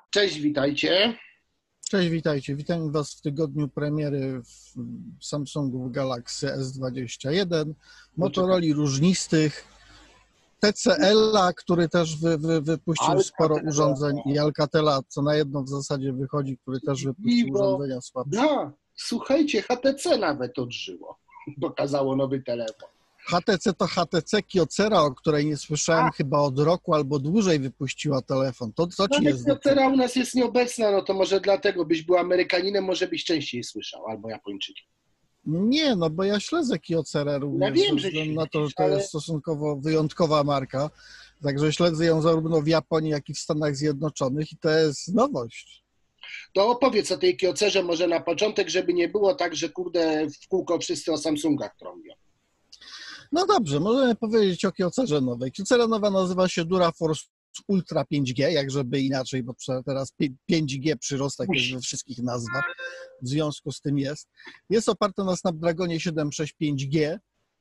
Cześć, witajcie. Cześć, witajcie. Witam Was w tygodniu premiery Samsungów Galaxy S21, Motorola różnistych, TCL-a, który też wypuścił sporo urządzeń, i Alcatela, co na jedno w zasadzie wychodzi, który też wypuścił urządzenia słabsze. Da, słuchajcie, HTC nawet odżyło, pokazało nowy telefon. HTC to HTC, Kyocera, o której nie słyszałem chyba od roku albo dłużej, wypuściła telefon. To co ci jest? Kyocera u nas jest nieobecna, no to może dlatego, byś był Amerykaninem, może byś częściej słyszał, albo Japończykiem. Nie, no bo ja śledzę Kyocerę również, ja wiem, ze względu na to, że to jest stosunkowo wyjątkowa marka, także śledzę ją zarówno w Japonii, jak i w Stanach Zjednoczonych i to jest nowość. To opowiedz o tej Kyocerze może na początek, żeby nie było tak, że kurde w kółko wszyscy o Samsungach trąbią. No dobrze, możemy powiedzieć o Kyocerze nowej. Kyocera nowa nazywa się DuraForce Ultra 5G, jak żeby inaczej, bo teraz 5G przyrostek jest we wszystkich nazwach, w związku z tym jest. Jest oparta na Snapdragonie 765G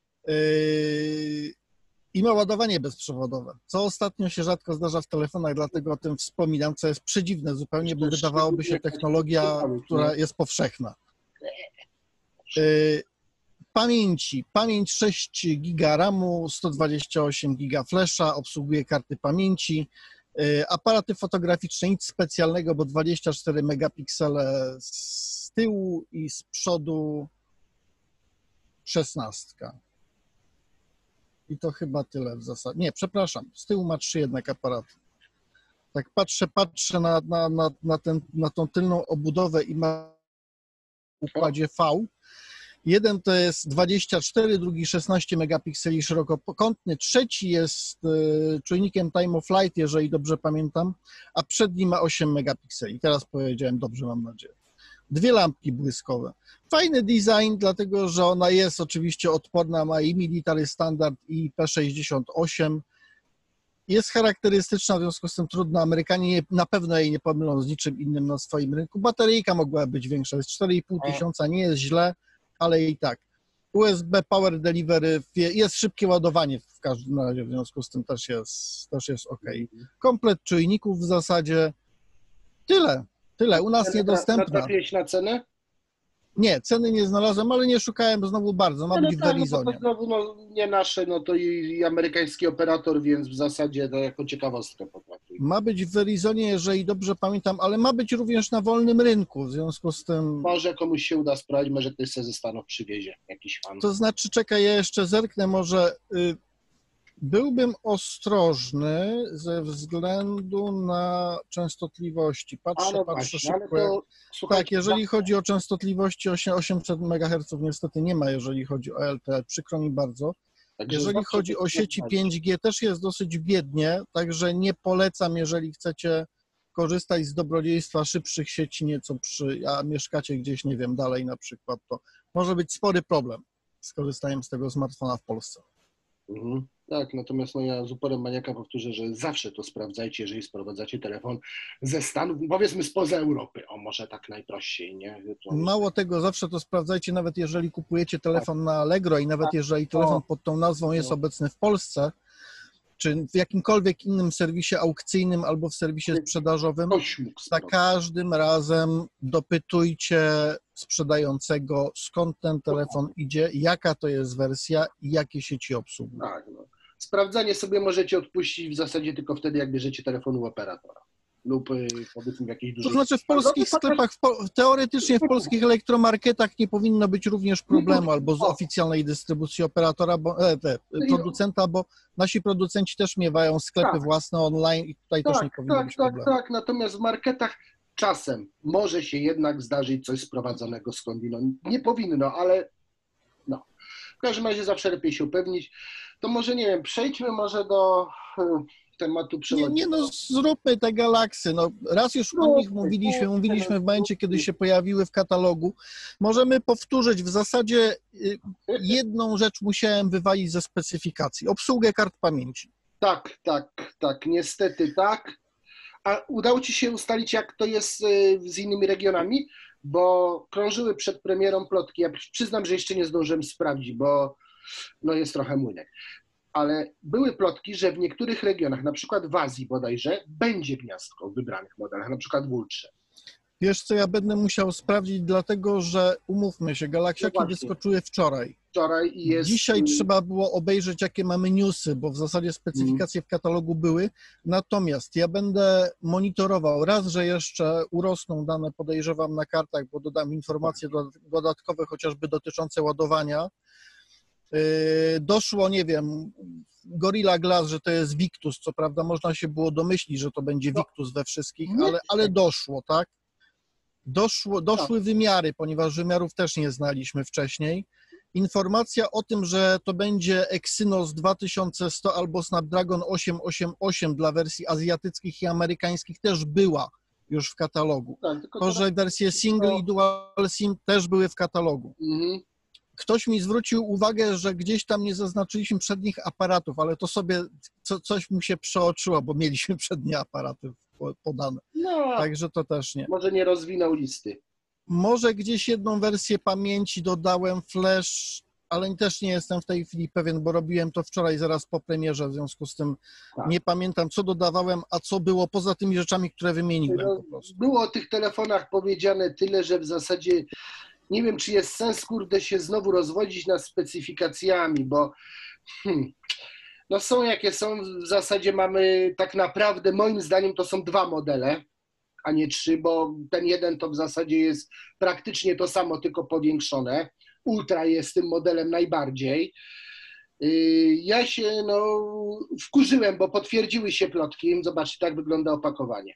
i ma ładowanie bezprzewodowe, co ostatnio się rzadko zdarza w telefonach, dlatego o tym wspominam, co jest przedziwne zupełnie, bo wydawałoby się technologia, która jest powszechna. Pamięć 6 GB RAMu, 128 GB flasha, obsługuje karty pamięci, aparaty fotograficzne, nic specjalnego, bo 24 megapiksele z tyłu i z przodu 16. I to chyba tyle w zasadzie. Nie, przepraszam, z tyłu ma 3 jednak aparaty. Tak patrzę na tą tylną obudowę i ma w układzie V. Jeden to jest 24, drugi 16 megapikseli szerokokątny, trzeci jest czujnikiem time of flight, jeżeli dobrze pamiętam, a przedni ma 8 megapikseli. Teraz powiedziałem dobrze, mam nadzieję. 2 lampki błyskowe. Fajny design, dlatego że ona jest oczywiście odporna, ma i Military Standard, i IP68. Jest charakterystyczna, w związku z tym trudno. Amerykanie na pewno jej nie pomylą z niczym innym na swoim rynku. Bateryjka mogła być większa, jest 4,5 tysiąca, nie jest źle, ale i tak. USB Power Delivery, jest szybkie ładowanie w każdym razie, w związku z tym też jest ok. Komplet czujników w zasadzie. Tyle. U nas niedostępna. Natrafiłeś na cenę? Nie, ceny nie znalazłem, ale nie szukałem znowu bardzo. Ma być w Verizonie. Nie nasze, no to i amerykański operator, więc w zasadzie to jako ciekawostkę potraktuję. Ma być w Verizonie, jeżeli dobrze pamiętam, ale ma być również na wolnym rynku, w związku z tym... Może komuś się uda sprawdzić, może ktoś sobie ze Stanów przywiezie, jakiś fan. To znaczy, czekaj, ja jeszcze zerknę, może... Byłbym ostrożny ze względu na częstotliwości. Patrzę szybko. Tak, jeżeli chodzi o częstotliwości 800 MHz, niestety nie ma, jeżeli chodzi o LTE. Przykro mi bardzo. Jeżeli chodzi o sieci 5G, też jest dosyć biednie, także nie polecam, jeżeli chcecie korzystać z dobrodziejstwa szybszych sieci nieco a mieszkacie gdzieś, nie wiem, dalej na przykład, to może być spory problem z korzystaniem z tego smartfona w Polsce. Tak, natomiast no ja z uporem maniaka powtórzę, że zawsze to sprawdzajcie, jeżeli sprowadzacie telefon ze Stanów, powiedzmy spoza Europy, może tak najprościej, nie? Mało tego, zawsze to sprawdzajcie, nawet jeżeli kupujecie telefon na Allegro i nawet jeżeli telefon pod tą nazwą jest obecny w Polsce, czy w jakimkolwiek innym serwisie aukcyjnym albo w serwisie sprzedażowym, za każdym razem dopytujcie sprzedającego, skąd ten telefon idzie, jaka to jest wersja i jakie sieci obsługuje. Tak, no. Sprawdzanie sobie możecie odpuścić w zasadzie tylko wtedy, jak bierzecie telefonu operatora lub powiedzmy w jakiejś dużej... To znaczy w polskich sklepach, teoretycznie w polskich elektromarketach nie powinno być również problemu albo z oficjalnej dystrybucji operatora, producenta, bo nasi producenci też miewają sklepy własne online i tutaj też nie powinno być problemu. Tak, natomiast w marketach czasem może się jednak zdarzyć coś sprowadzonego skądinąd. Nie powinno, ale no. W każdym razie zawsze lepiej się upewnić. To może, nie wiem, przejdźmy może do tematu przewodniego. Zróbmy te Galaxy. Raz już o nich mówiliśmy w momencie, kiedy się pojawiły w katalogu. Możemy powtórzyć. W zasadzie jedną rzecz musiałem wywalić ze specyfikacji. Obsługę kart pamięci. Tak. Niestety tak. A udało Ci się ustalić, jak to jest z innymi regionami? Bo krążyły przed premierą plotki. Ja przyznam, że jeszcze nie zdążyłem sprawdzić, bo jest trochę młynek. ale były plotki, że w niektórych regionach, na przykład w Azji bodajże, będzie gniazdko w wybranych modelach, na przykład w Ultrze. Wiesz co, ja będę musiał sprawdzić, dlatego że umówmy się, Galaxiaki No właśnie. wyskoczyły wczoraj. Wczoraj i jest... Dzisiaj trzeba było obejrzeć, jakie mamy newsy, bo w zasadzie specyfikacje w katalogu były. Natomiast ja będę monitorował, raz, że jeszcze urosną dane, podejrzewam, na kartach, bo dodam informacje dodatkowe, chociażby dotyczące ładowania. Doszło, nie wiem, Gorilla Glass, że to jest Victus, co prawda można się było domyślić, że to będzie Victus we wszystkich, ale doszło, tak? Doszły wymiary, ponieważ wymiarów też nie znaliśmy wcześniej. Informacja o tym, że to będzie Exynos 2100 albo Snapdragon 888 dla wersji azjatyckich i amerykańskich też była już w katalogu. Tak, tylko To, że wersje single i dual SIM też były w katalogu. Ktoś mi zwrócił uwagę, że gdzieś tam nie zaznaczyliśmy przednich aparatów, ale to sobie coś mu się przeoczyło, bo mieliśmy przednie aparaty podane. No, Także to też nie. może nie rozwinął listy. Może gdzieś jedną wersję pamięci dodałem, flash, ale też nie jestem w tej chwili pewien, bo robiłem to wczoraj zaraz po premierze, w związku z tym nie pamiętam, co dodawałem, a co było poza tymi rzeczami, które wymieniłem po prostu. Było o tych telefonach powiedziane tyle, że w zasadzie nie wiem, czy jest sens, kurde, się znowu rozwodzić nad specyfikacjami, bo no są jakie są, w zasadzie mamy tak naprawdę, moim zdaniem to są 2 modele, a nie 3, bo ten jeden to w zasadzie jest praktycznie to samo, tylko powiększone. Ultra jest tym modelem najbardziej. Ja się wkurzyłem, bo potwierdziły się plotki. Zobaczcie, tak wygląda opakowanie.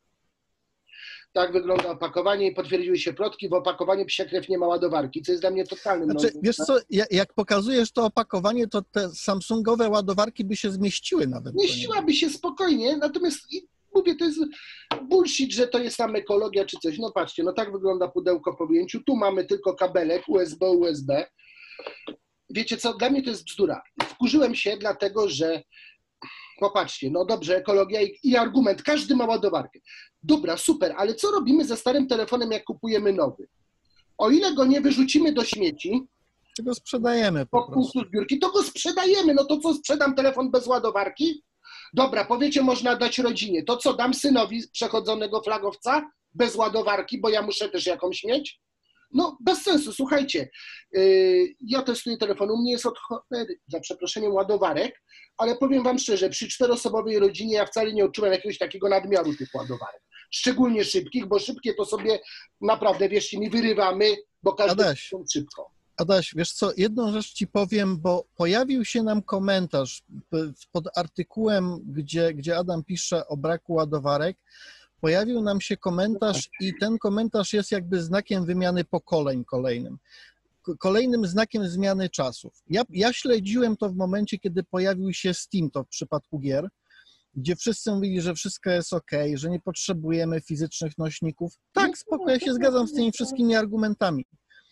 Tak wygląda opakowanie i potwierdziły się plotki. W opakowaniu psia krew nie ma ładowarki, co jest dla mnie totalnym nonsensem. Wiesz co, jak pokazujesz to opakowanie, to te samsungowe ładowarki by się zmieściły nawet. Zmieściłaby się spokojnie, natomiast mówię, to jest bullshit, że to jest tam ekologia czy coś. No patrzcie, no tak wygląda pudełko po wyjęciu. Tu mamy tylko kabelek USB. Wiecie co, dla mnie to jest bzdura. Wkurzyłem się dlatego, że popatrzcie, no dobrze, ekologia i argument, każdy ma ładowarkę. Dobra, super, ale co robimy ze starym telefonem, jak kupujemy nowy? O ile go nie wyrzucimy do śmieci, to go sprzedajemy po prostu. Zbiórki, to go sprzedajemy. No to co, sprzedam telefon bez ładowarki? Dobra, powiecie, można dać rodzinie. To co, dam synowi przechodzonego flagowca bez ładowarki, bo ja muszę też jakąś mieć? No, bez sensu, słuchajcie. Ja testuję telefon, u mnie jest od cholery, za przeproszeniem, ładowarek, ale powiem wam szczerze, przy 4-osobowej rodzinie ja wcale nie odczułem jakiegoś takiego nadmiaru tych ładowarek. Szczególnie szybkich, bo szybkie to sobie naprawdę, wierzcie mi, wyrywamy, bo każdy jest szybko. Adaś, wiesz co, jedną rzecz ci powiem, bo pojawił się nam komentarz pod artykułem, gdzie Adam pisze o braku ładowarek, pojawił nam się komentarz i ten komentarz jest jakby znakiem wymiany pokoleń kolejnym znakiem zmiany czasów. Ja śledziłem to w momencie, kiedy pojawił się Steam, to w przypadku gier, gdzie wszyscy mówili, że wszystko jest ok, że nie potrzebujemy fizycznych nośników. Tak, spoko, ja się zgadzam z tymi wszystkimi argumentami.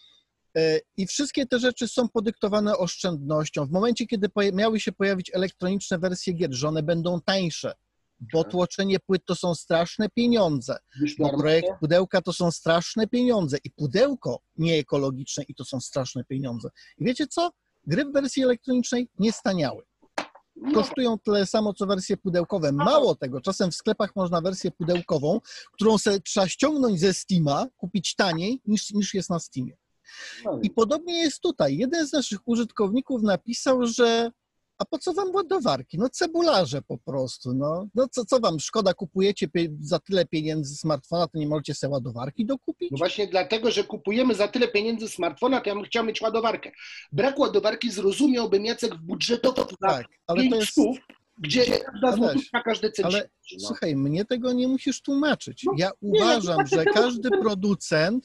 I wszystkie te rzeczy są podyktowane oszczędnością. W momencie, kiedy miały się pojawić elektroniczne wersje gier, że one będą tańsze, bo tłoczenie płyt to są straszne pieniądze, bo projekt pudełka to są straszne pieniądze i pudełko nieekologiczne i to są straszne pieniądze. I wiecie co? Gry w wersji elektronicznej nie staniały. Kosztują tyle samo, co wersje pudełkowe. Mało tego, czasem w sklepach można wersję pudełkową, którą sobie trzeba ściągnąć ze Steama, kupić taniej niż jest na Steamie. I podobnie jest tutaj. Jeden z naszych użytkowników napisał, że a po co wam ładowarki? No cebularze po prostu. No co wam szkoda, kupujecie za tyle pieniędzy smartfona, to nie możecie sobie ładowarki dokupić? No właśnie dlatego, że kupujemy za tyle pieniędzy smartfona, to ja bym chciał mieć ładowarkę. Brak ładowarki zrozumiałbym, Jacek, w budżetowo za 5 stów, gdzie każda złotówka, każdy cent. Ale słuchaj, mnie tego nie musisz tłumaczyć. Ja uważam, że każdy producent,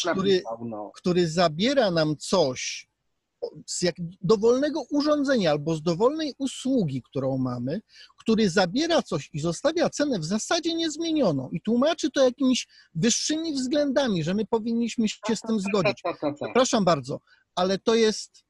który zabiera nam coś z dowolnego urządzenia albo z dowolnej usługi, którą mamy, który zabiera coś i zostawia cenę w zasadzie niezmienioną i tłumaczy to jakimiś wyższymi względami, że my powinniśmy się z tym zgodzić. Przepraszam bardzo, ale to jest...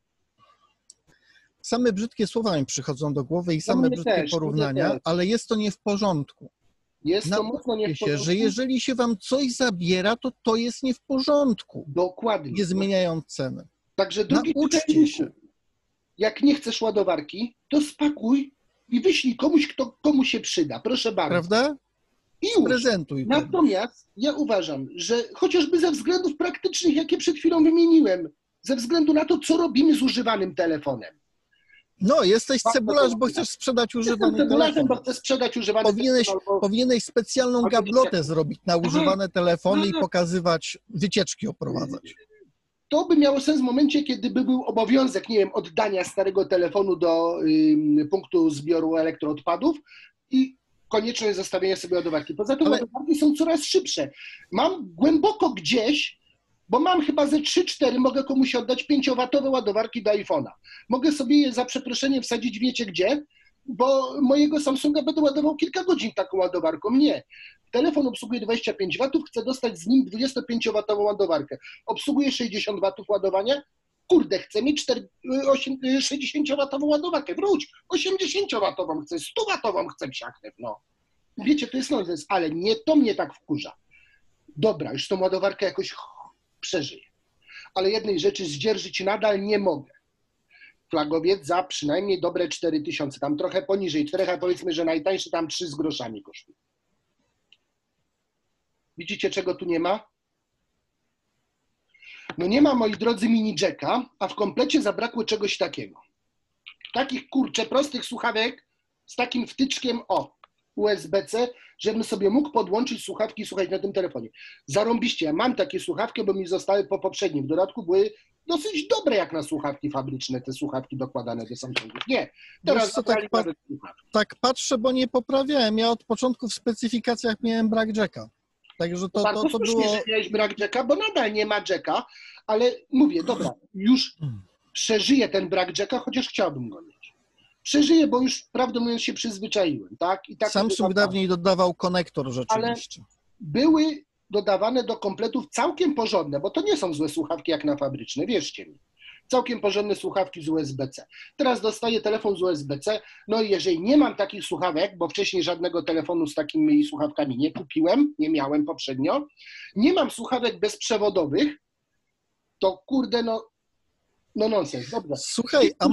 Same brzydkie słowa mi przychodzą do głowy i same brzydkie porównania, ale jest to nie w porządku. Jest to mocno nie w porządku. Się, że jeżeli się wam coś zabiera, to jest nie w porządku. Dokładnie. Nie zmieniając ceny. Także drugi nauczcie się. jak nie chcesz ładowarki, to spakuj i wyślij komuś, komu się przyda. Proszę bardzo. Prawda? I już. Prezentuj. Natomiast ja uważam, że chociażby ze względów praktycznych, jakie przed chwilą wymieniłem, ze względu na to, co robimy z używanym telefonem. No, jesteś cebularz, bo chcesz sprzedać używany telefon. Bo chcę sprzedać używany telefon. Powinieneś specjalną gablotę zrobić na używane telefony i pokazywać, wycieczki oprowadzać. To by miało sens w momencie, kiedy by był obowiązek, nie wiem, oddania starego telefonu do punktu zbioru elektroodpadów i konieczność zostawienia sobie ładowarki. Poza tym ładowarki są coraz szybsze. Mam głęboko gdzieś, bo mam chyba ze 3-4, mogę komuś oddać 5-watowe ładowarki do iPhone'a. Mogę sobie je za przeproszeniem wsadzić wiecie gdzie, bo mojego Samsunga będę ładował kilka godzin taką ładowarką. Nie. Telefon obsługuje 25 watów, chcę dostać z nim 25-watową ładowarkę. Obsługuje 60 watów ładowania. Kurde, chcę mieć 60-watową ładowarkę. Wróć, 80-watową chcę, 100-watową chcę psiachnew, no. Wiecie, to jest nonsens, ale nie, to mnie tak wkurza. Dobra, już tą ładowarkę jakoś przeżyję. Ale jednej rzeczy zdzierżyć nadal nie mogę. Flagowiec za przynajmniej dobre 4000, tam trochę poniżej 4, a powiedzmy, że najtańszy tam 3 z groszami kosztuje. Widzicie, czego tu nie ma? No nie ma, moi drodzy, mini jacka, a w komplecie zabrakło czegoś takiego. Takich, kurczę, prostych słuchawek z takim wtyczkiem, USB-C, żebym sobie mógł podłączyć słuchawki i słuchać na tym telefonie. Zarąbiście, ja mam takie słuchawki, bo mi zostały po poprzednim. W dodatku były dosyć dobre jak na słuchawki fabryczne, te słuchawki dokładane do Samsungów. Nie, teraz tak patrzę, bo nie poprawiałem. Ja od początku w specyfikacjach miałem brak jacka. Także to było... że miałeś brak jacka, bo nadal nie ma jacka, ale mówię, dobra, już przeżyję ten brak jacka, chociaż chciałbym go mieć. Przeżyję, bo już, prawdę mówiąc, się przyzwyczaiłem, tak? I tak Samsung dawniej dodawał konektor rzeczywiście. Ale były dodawane do kompletów całkiem porządne, bo to nie są złe słuchawki jak na fabryczne, wierzcie mi. Całkiem porządne słuchawki z USB-C. Teraz dostaję telefon z USB-C, no i jeżeli nie mam takich słuchawek, bo wcześniej żadnego telefonu z takimi słuchawkami nie kupiłem, nie miałem poprzednio, nie mam słuchawek bezprzewodowych, to kurde, no nonsens. Dobra. Słuchaj, a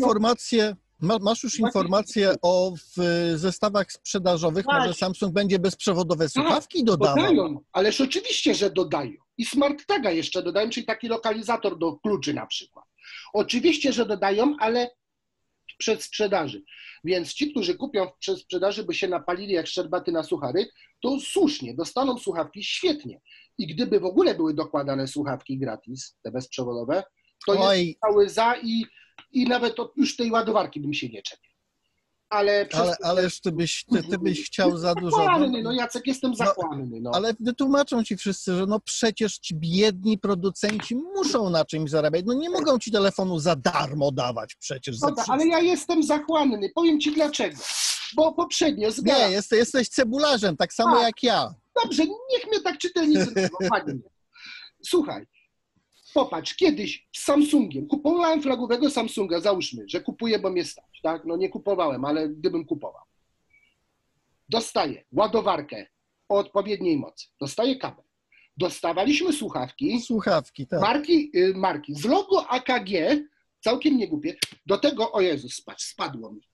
masz już informację o zestawach sprzedażowych, może Samsung będzie bezprzewodowe słuchawki dodawał? Dodają, ależ oczywiście, że dodają. I smart taga jeszcze dodają, czyli taki lokalizator do kluczy na przykład. Oczywiście, że dodają, ale w przedsprzedaży. Więc ci, którzy kupią w przedsprzedaży, by się napalili jak szczerbaty na suchary, to słusznie, dostaną słuchawki świetnie. I gdyby w ogóle były dokładane słuchawki gratis, te bezprzewodowe, to jest cały za i nawet już tej ładowarki bym się nie czepiał. Ależ ty byś chciał za dużo. No Jacek, jestem zachłanny. No. Ale wytłumaczą ci wszyscy, że no przecież ci biedni producenci muszą na czymś zarabiać. No nie mogą ci telefonu za darmo dawać przecież. Dobra, ale ja jestem zachłanny. Powiem ci dlaczego. Bo poprzednio Nie, jesteś cebularzem, tak samo jak ja. Dobrze, niech mnie tak czytelnicy ładnie. Słuchaj. Popatrz, kiedyś z Samsungiem, kupowałem flagowego Samsunga, załóżmy, że kupuję, bo mnie stać, tak? No nie kupowałem, ale gdybym kupował. Dostaję ładowarkę o odpowiedniej mocy, dostaję kabel. Dostawaliśmy słuchawki, tak. marki z logo AKG, całkiem niegłupie, do tego, o Jezus, patrz, spadło mi.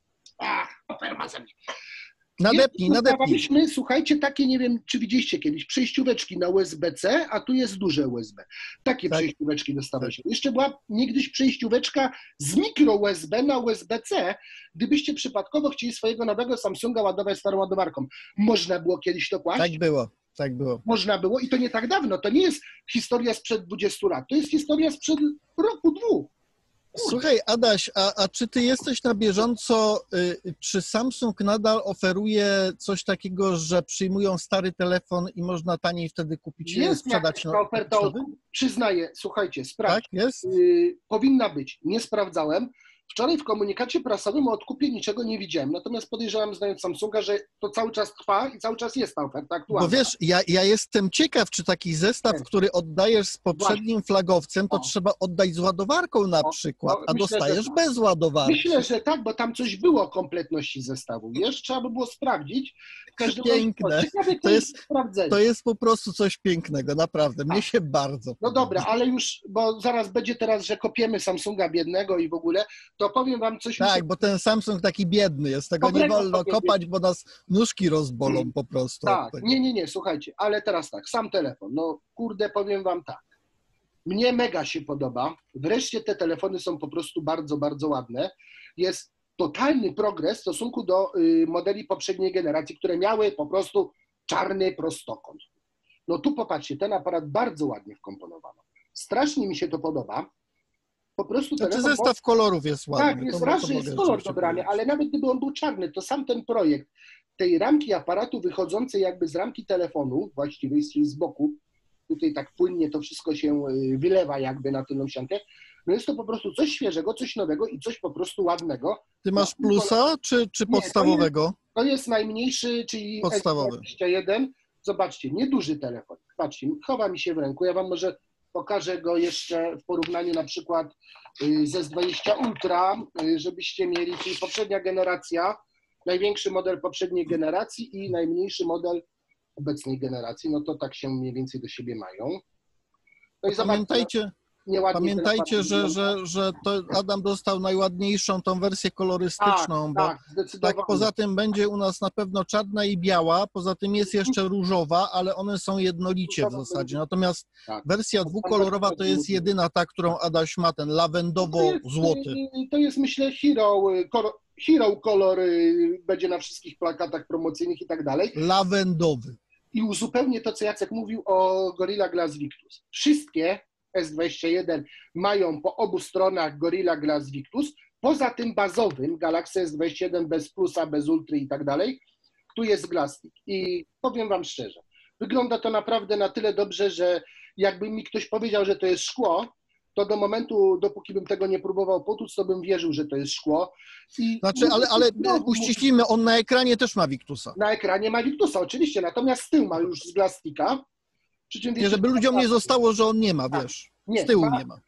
Nadepnij. Dostawaliśmy, słuchajcie, takie, nie wiem, czy widzieliście kiedyś, przejścióweczki na USB-C, a tu jest duże USB. Takie przejścióweczki dostawaliśmy. Jeszcze była niegdyś przejścióweczka z mikro USB na USB-C, gdybyście przypadkowo chcieli swojego nowego Samsunga ładować starą ładowarką. Można było kiedyś to kłaść? Tak było. Można było i to nie tak dawno. To nie jest historia sprzed 20 lat. To jest historia sprzed roku, 2. Słuchaj, Adaś, a czy ty jesteś na bieżąco, czy Samsung nadal oferuje coś takiego, że przyjmują stary telefon i można taniej wtedy kupić i sprzedać? Ta oferta, przyznaję, słuchajcie, sprawdź. Tak, jest? Powinna być, nie sprawdzałem. Wczoraj w komunikacie prasowym o odkupie niczego nie widziałem, natomiast podejrzewam, znając Samsunga, że to cały czas trwa i cały czas jest ta oferta aktualna. Bo wiesz, ja jestem ciekaw, czy taki zestaw, który oddajesz z poprzednim flagowcem, to trzeba oddać z ładowarką na przykład, a dostajesz bez ładowarki. Myślę, że tak, bo tam coś było o kompletności zestawu, wiesz, trzeba by było sprawdzić. Piękne. To jest po prostu coś pięknego, naprawdę, mnie się bardzo No dobra, ale już, bo zaraz będzie teraz, że kopiemy Samsunga biednego i w ogóle, to powiem wam coś... Tak, bo ten Samsung taki biedny jest, tego nie wolno kopać, bo nas nóżki rozbolą po prostu. Tak, nie, słuchajcie, ale teraz tak, sam telefon, no kurde, powiem wam tak. Mnie mega się podoba. Wreszcie te telefony są po prostu bardzo, bardzo ładne. Jest totalny progres w stosunku do modeli poprzedniej generacji, które miały po prostu czarny prostokąt. No tu popatrzcie, ten aparat bardzo ładnie wkomponowano. Strasznie mi się to podoba. Po prostu znaczy telefon... zestaw kolorów jest ładny. Tak, jest raz, że jest kolor dobrany, ale nawet gdyby on był czarny, to sam ten projekt tej ramki aparatu wychodzącej jakby z ramki telefonu, właściwie czyli z boku, tutaj tak płynnie to wszystko się wylewa jakby na tylną ściankę, no jest to po prostu coś świeżego, coś nowego i coś po prostu ładnego. Ty masz plusa czy podstawowego? To jest najmniejszy, czyli podstawowy. S21. Zobaczcie, nieduży telefon. Patrzcie, chowa mi się w ręku. Ja wam może pokażę go jeszcze w porównaniu na przykład z S20 Ultra, żebyście mieli, czyli poprzednia generacja, największy model poprzedniej generacji i najmniejszy model obecnej generacji, no to tak się mniej więcej do siebie mają. No i pamiętajcie, że to Adam dostał najładniejszą tą wersję kolorystyczną, tak, bo zdecydowanie. tak poza tym będzie u nas na pewno czarna i biała, poza tym jest jeszcze różowa, ale one są jednolicie w zasadzie. Natomiast wersja dwukolorowa to jest jedyna ta, którą Adaś ma, ten lawendowo-złoty. To jest myślę Hero Color, będzie na wszystkich plakatach promocyjnych i tak dalej. Lawendowy. I uzupełnię to, co Jacek mówił o Gorilla Glass Victus. Wszystkie S21 mają po obu stronach Gorilla Glass Victus, poza tym bazowym Galaxy S21 bez plusa, bez ultry i tak dalej, tu jest Glasstik. I powiem wam szczerze, wygląda to naprawdę na tyle dobrze, że jakby mi ktoś powiedział, że to jest szkło, to do momentu, dopóki bym tego nie próbował potłuc, to bym wierzył, że to jest szkło. Znaczy, ale uściślimy, on na ekranie też ma Victusa. Na ekranie ma Victusa, oczywiście, natomiast z tyłu ma już z Glasstika. Nie, żeby ludziom nie zostało, że on nie ma, wiesz, z tyłu nie ma.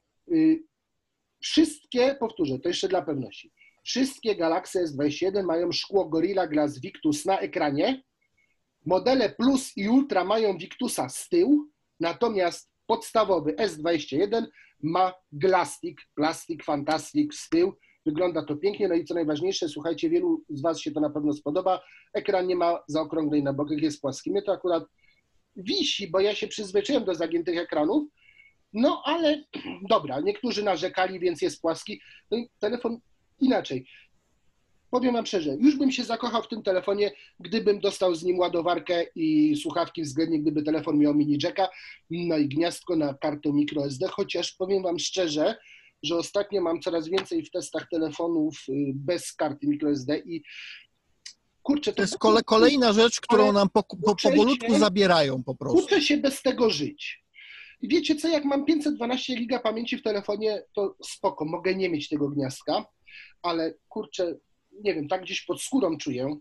Wszystkie, powtórzę, to jeszcze dla pewności, wszystkie Galaxy S21 mają szkło Gorilla Glass Victus na ekranie, modele Plus i Ultra mają Victusa z tyłu, natomiast podstawowy S21 ma Glasstik, Plastic Fantastic z tyłu. Wygląda to pięknie, no i co najważniejsze, słuchajcie, wielu z was się to na pewno spodoba, ekran nie ma zaokrągleń na bokach, jest płaski. Mnie to akurat wisi, bo ja się przyzwyczaiłem do zagiętych ekranów, no ale dobra, niektórzy narzekali, więc jest płaski. No i telefon inaczej. Powiem wam szczerze, już bym się zakochał w tym telefonie, gdybym dostał z nim ładowarkę i słuchawki, względnie gdyby telefon miał mini jacka, no i gniazdko na kartę microSD, chociaż powiem wam szczerze, że ostatnio mam coraz więcej w testach telefonów bez karty microSD i kurczę, to jest kolejna rzecz, którą nam powolutku zabierają po prostu. Uczę się bez tego żyć. I wiecie co, jak mam 512 giga pamięci w telefonie, to spoko, mogę nie mieć tego gniazdka, ale kurczę, nie wiem, tak gdzieś pod skórą czuję,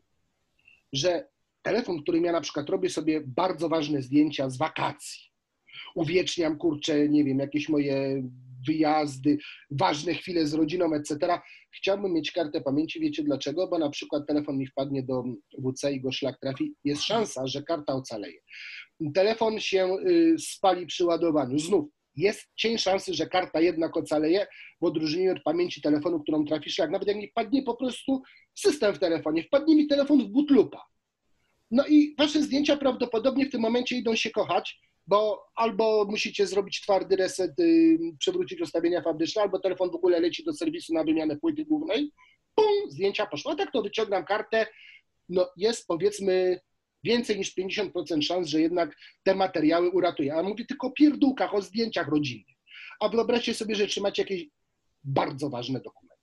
że telefon, którym ja na przykład robię sobie bardzo ważne zdjęcia z wakacji, uwieczniam, kurczę, nie wiem, jakieś moje wyjazdy, ważne chwile z rodziną, etc. Chciałbym mieć kartę pamięci, wiecie dlaczego? Bo na przykład telefon mi wpadnie do WC i go szlak trafi, jest szansa, że karta ocaleje. Telefon się spali przy ładowaniu. Znów, jest cień szansy, że karta jednak ocaleje w odróżnieniu od pamięci telefonu, którą trafi szlak. Nawet jak mi wpadnie po prostu system w telefonie, wpadnie mi telefon w bootloopa. No i wasze zdjęcia prawdopodobnie w tym momencie idą się kochać, bo albo musicie zrobić twardy reset, przewrócić ustawienia fabryczne, albo telefon w ogóle leci do serwisu na wymianę płyty głównej, pum, zdjęcia poszło. A tak to wyciągam kartę, no jest powiedzmy więcej niż 50% szans, że jednak te materiały uratuje. A mówię tylko o pierdółkach, o zdjęciach rodzinnych. A wyobraźcie sobie, że trzymacie jakieś bardzo ważne dokumenty.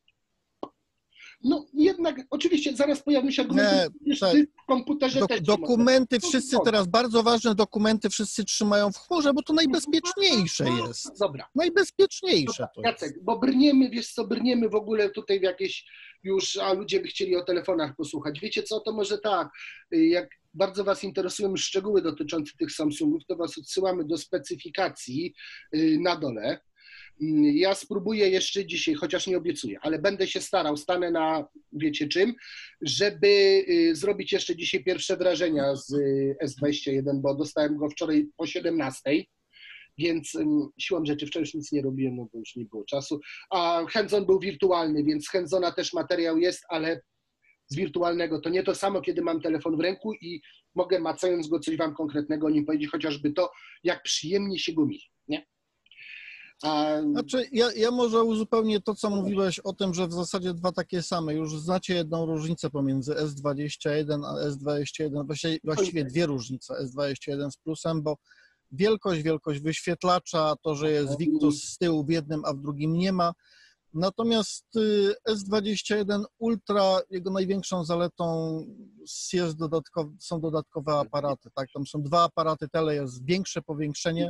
No jednak, oczywiście zaraz pojawią się argumenty, w komputerze też dokumenty wszyscy teraz, bardzo ważne dokumenty wszyscy trzymają w chmurze, bo to najbezpieczniejsze jest. Dobra. Najbezpieczniejsze to jest. Jacek, bo brniemy, wiesz co, brniemy w ogóle tutaj w jakieś już, a ludzie by chcieli o telefonach posłuchać. Wiecie co, to może tak, jak bardzo was interesują szczegóły dotyczące tych Samsungów, to was odsyłamy do specyfikacji na dole. Ja spróbuję jeszcze dzisiaj, chociaż nie obiecuję, ale będę się starał, stanę na wiecie czym, żeby zrobić jeszcze dzisiaj pierwsze wrażenia z S21, bo dostałem go wczoraj po 17 więc siłą rzeczy wczoraj już nic nie robiłem, no bo już nie było czasu, a hands-on był wirtualny, więc hands-ona też materiał jest, ale z wirtualnego to nie to samo, kiedy mam telefon w ręku i mogę macając go coś wam konkretnego o nim powiedzieć, chociażby to, jak przyjemnie się go mi, nie? Znaczy, ja może uzupełnię to, co mówiłeś o tym, że w zasadzie dwa takie same. Już znacie jedną różnicę pomiędzy S21 a S21, właściwie dwie różnice S21 z plusem, bo wielkość wyświetlacza, to, że jest Victus z tyłu w jednym, a w drugim nie ma. Natomiast S21 Ultra, jego największą zaletą są dodatkowe aparaty. Tak? Tam są dwa aparaty tele, jest większe powiększenie.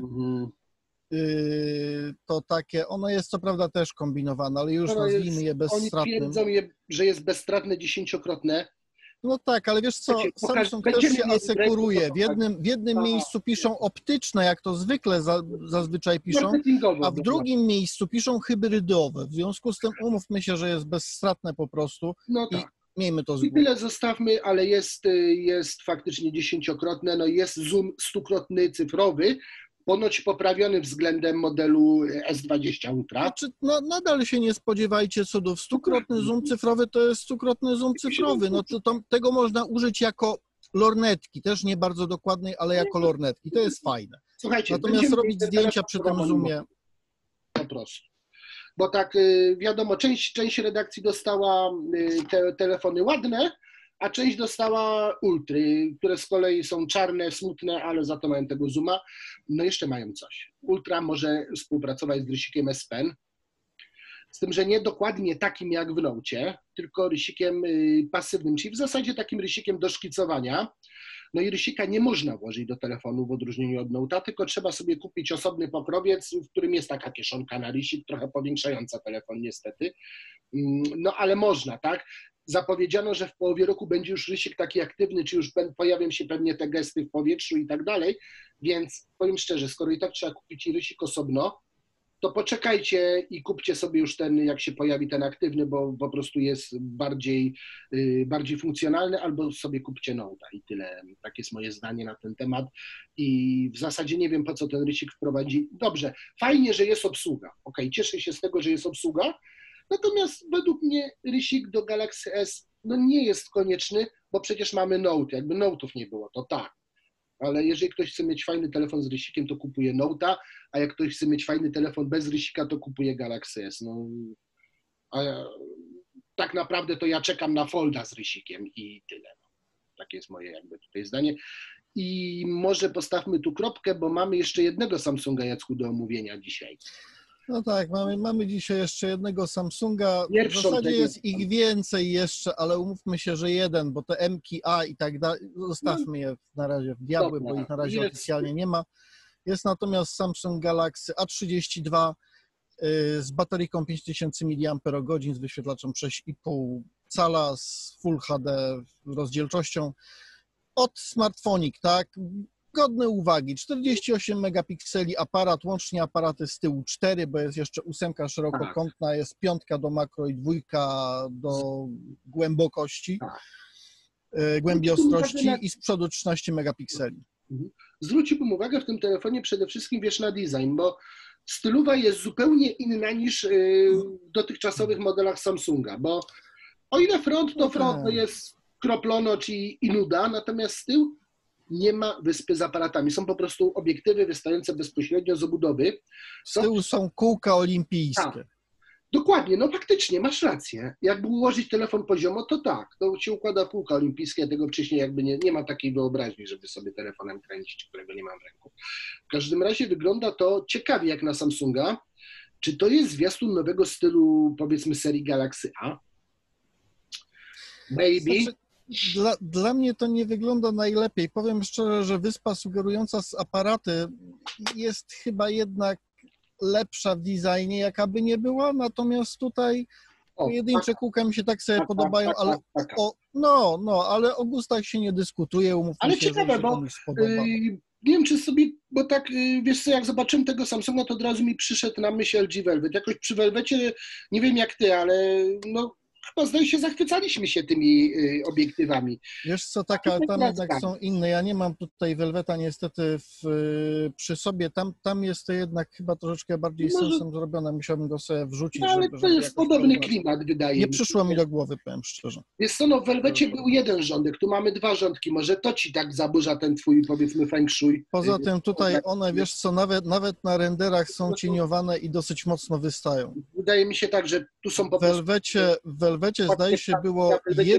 To takie, ono jest co prawda też kombinowane, ale już nazwijmy je bezstratnym. Oni twierdzą, że jest bezstratne 10-krotne. No tak, ale wiesz co, Samsung też się asekuruje. W jednym miejscu piszą optyczne, jak to zwykle zazwyczaj piszą, a w drugim miejscu piszą hybrydowe. W związku z tym umówmy się, że jest bezstratne po prostu i miejmy to z głowy. I tyle zostawmy, ale jest faktycznie 10-krotne, no jest zoom 100-krotny cyfrowy, ponoć poprawiony względem modelu S20 Ultra. Znaczy, no, nadal się nie spodziewajcie cudów. 100-krotny zoom cyfrowy to jest 100-krotny zoom cyfrowy. No tego można użyć jako lornetki, też nie bardzo dokładnej, ale jako lornetki. To jest fajne. Słuchajcie, natomiast robić zdjęcia przy tym zoomie. Po prostu. Bo tak wiadomo, część redakcji dostała te telefony ładne, a część dostała ultry, które z kolei są czarne, smutne, ale za to mają tego zooma. No jeszcze mają coś. Ultra może współpracować z rysikiem S Pen, z tym, że nie dokładnie takim jak w Nocie, tylko rysikiem pasywnym, czyli w zasadzie takim rysikiem do szkicowania. No i rysika nie można włożyć do telefonu w odróżnieniu od Note'a, tylko trzeba sobie kupić osobny pokrowiec, w którym jest taka kieszonka na rysik, trochę powiększająca telefon niestety. No ale można, tak? Zapowiedziano, że w połowie roku będzie już rysik taki aktywny, czy już pojawią się pewnie te gesty w powietrzu i tak dalej, więc powiem szczerze, skoro i tak trzeba kupić i rysik osobno, to poczekajcie i kupcie sobie już ten, jak się pojawi ten aktywny, bo po prostu jest bardziej funkcjonalny, albo sobie kupcie Note'a i tyle. Tak jest moje zdanie na ten temat i w zasadzie nie wiem, po co ten rysik wprowadzi. Dobrze, fajnie, że jest obsługa. Okej, cieszę się z tego, że jest obsługa, natomiast według mnie rysik do Galaxy S no nie jest konieczny, bo przecież mamy Note. Jakby Note'ów nie było, to tak. Ale jeżeli ktoś chce mieć fajny telefon z rysikiem, to kupuje Note'a, a jak ktoś chce mieć fajny telefon bez rysika, to kupuje Galaxy S. No, tak naprawdę to ja czekam na Folda z rysikiem i tyle. Takie jest moje jakby tutaj zdanie. I może postawmy tu kropkę, bo mamy jeszcze jednego Samsunga, Jacku, do omówienia dzisiaj. No tak, mamy dzisiaj jeszcze jednego Samsunga. W zasadzie jest ich więcej jeszcze, ale umówmy się, że jeden, bo te M-ki A i tak dalej, zostawmy je na razie w diabły, bo ich na razie oficjalnie nie ma. Jest natomiast Samsung Galaxy A32 z bateryką 5000 mAh, z wyświetlaczem 6,5 cala, z Full HD rozdzielczością. Od Smartphonic, tak? Godne uwagi, 48 megapikseli aparat, łącznie aparaty z tyłu 4, bo jest jeszcze 8 szerokokątna, jest 5 do makro i 2 do głębokości, głębi ostrości i z przodu 13 megapikseli. Zwróciłbym uwagę w tym telefonie przede wszystkim, wiesz, na design, bo stylowa jest zupełnie inna niż w dotychczasowych modelach Samsunga, bo o ile front to jest kroplonoc i nuda, natomiast z tyłu nie ma wyspy z aparatami. Są po prostu obiektywy wystające bezpośrednio z obudowy. Z tyłu są kółka olimpijskie. Tak, dokładnie, no faktycznie, masz rację. Jakby ułożyć telefon poziomo, to tak, to się układa kółka olimpijskie, tego wcześniej jakby nie ma takiej wyobraźni, żeby sobie telefonem kręcić, którego nie mam w ręku. W każdym razie wygląda to ciekawie jak na Samsunga. Czy to jest zwiastun nowego stylu, powiedzmy, serii Galaxy A? Baby? Znaczy, dla mnie to nie wygląda najlepiej. Powiem szczerze, że wyspa sugerująca z aparaty jest chyba jednak lepsza w designie, jaka by nie była, natomiast tutaj pojedyncze kółka mi się tak sobie podobają, ale ale o gustach się nie dyskutuje, umówmy ale się, ciekawe, że bo komuś spodoba. nie wiem, czy sobie, bo tak, wiesz co, jak zobaczyłem tego Samsunga, to od razu mi przyszedł na myśl LG Velvet. Jakoś przy Velvecie, nie wiem jak ty, ale no chyba zdaje się zachwycaliśmy się tymi obiektywami. Wiesz co, tam jednak są inne. Ja nie mam tutaj Velveta niestety przy sobie. Tam jest to jednak chyba troszeczkę bardziej sensem zrobione. Musiałbym go sobie wrzucić. No, ale to jest podobny klimat, wydaje mi się. Nie przyszło mi do głowy, powiem szczerze. Wiesz co, no w Velvecie był jeden rządek, tu mamy dwa rządki. Może to ci tak zaburza ten twój, powiedzmy, feng shui. Poza tym tutaj one, wiesz co, nawet na renderach są cieniowane i dosyć mocno wystają. Wydaje mi się tak, że tu są po prostu... W Velvecie zdaje się było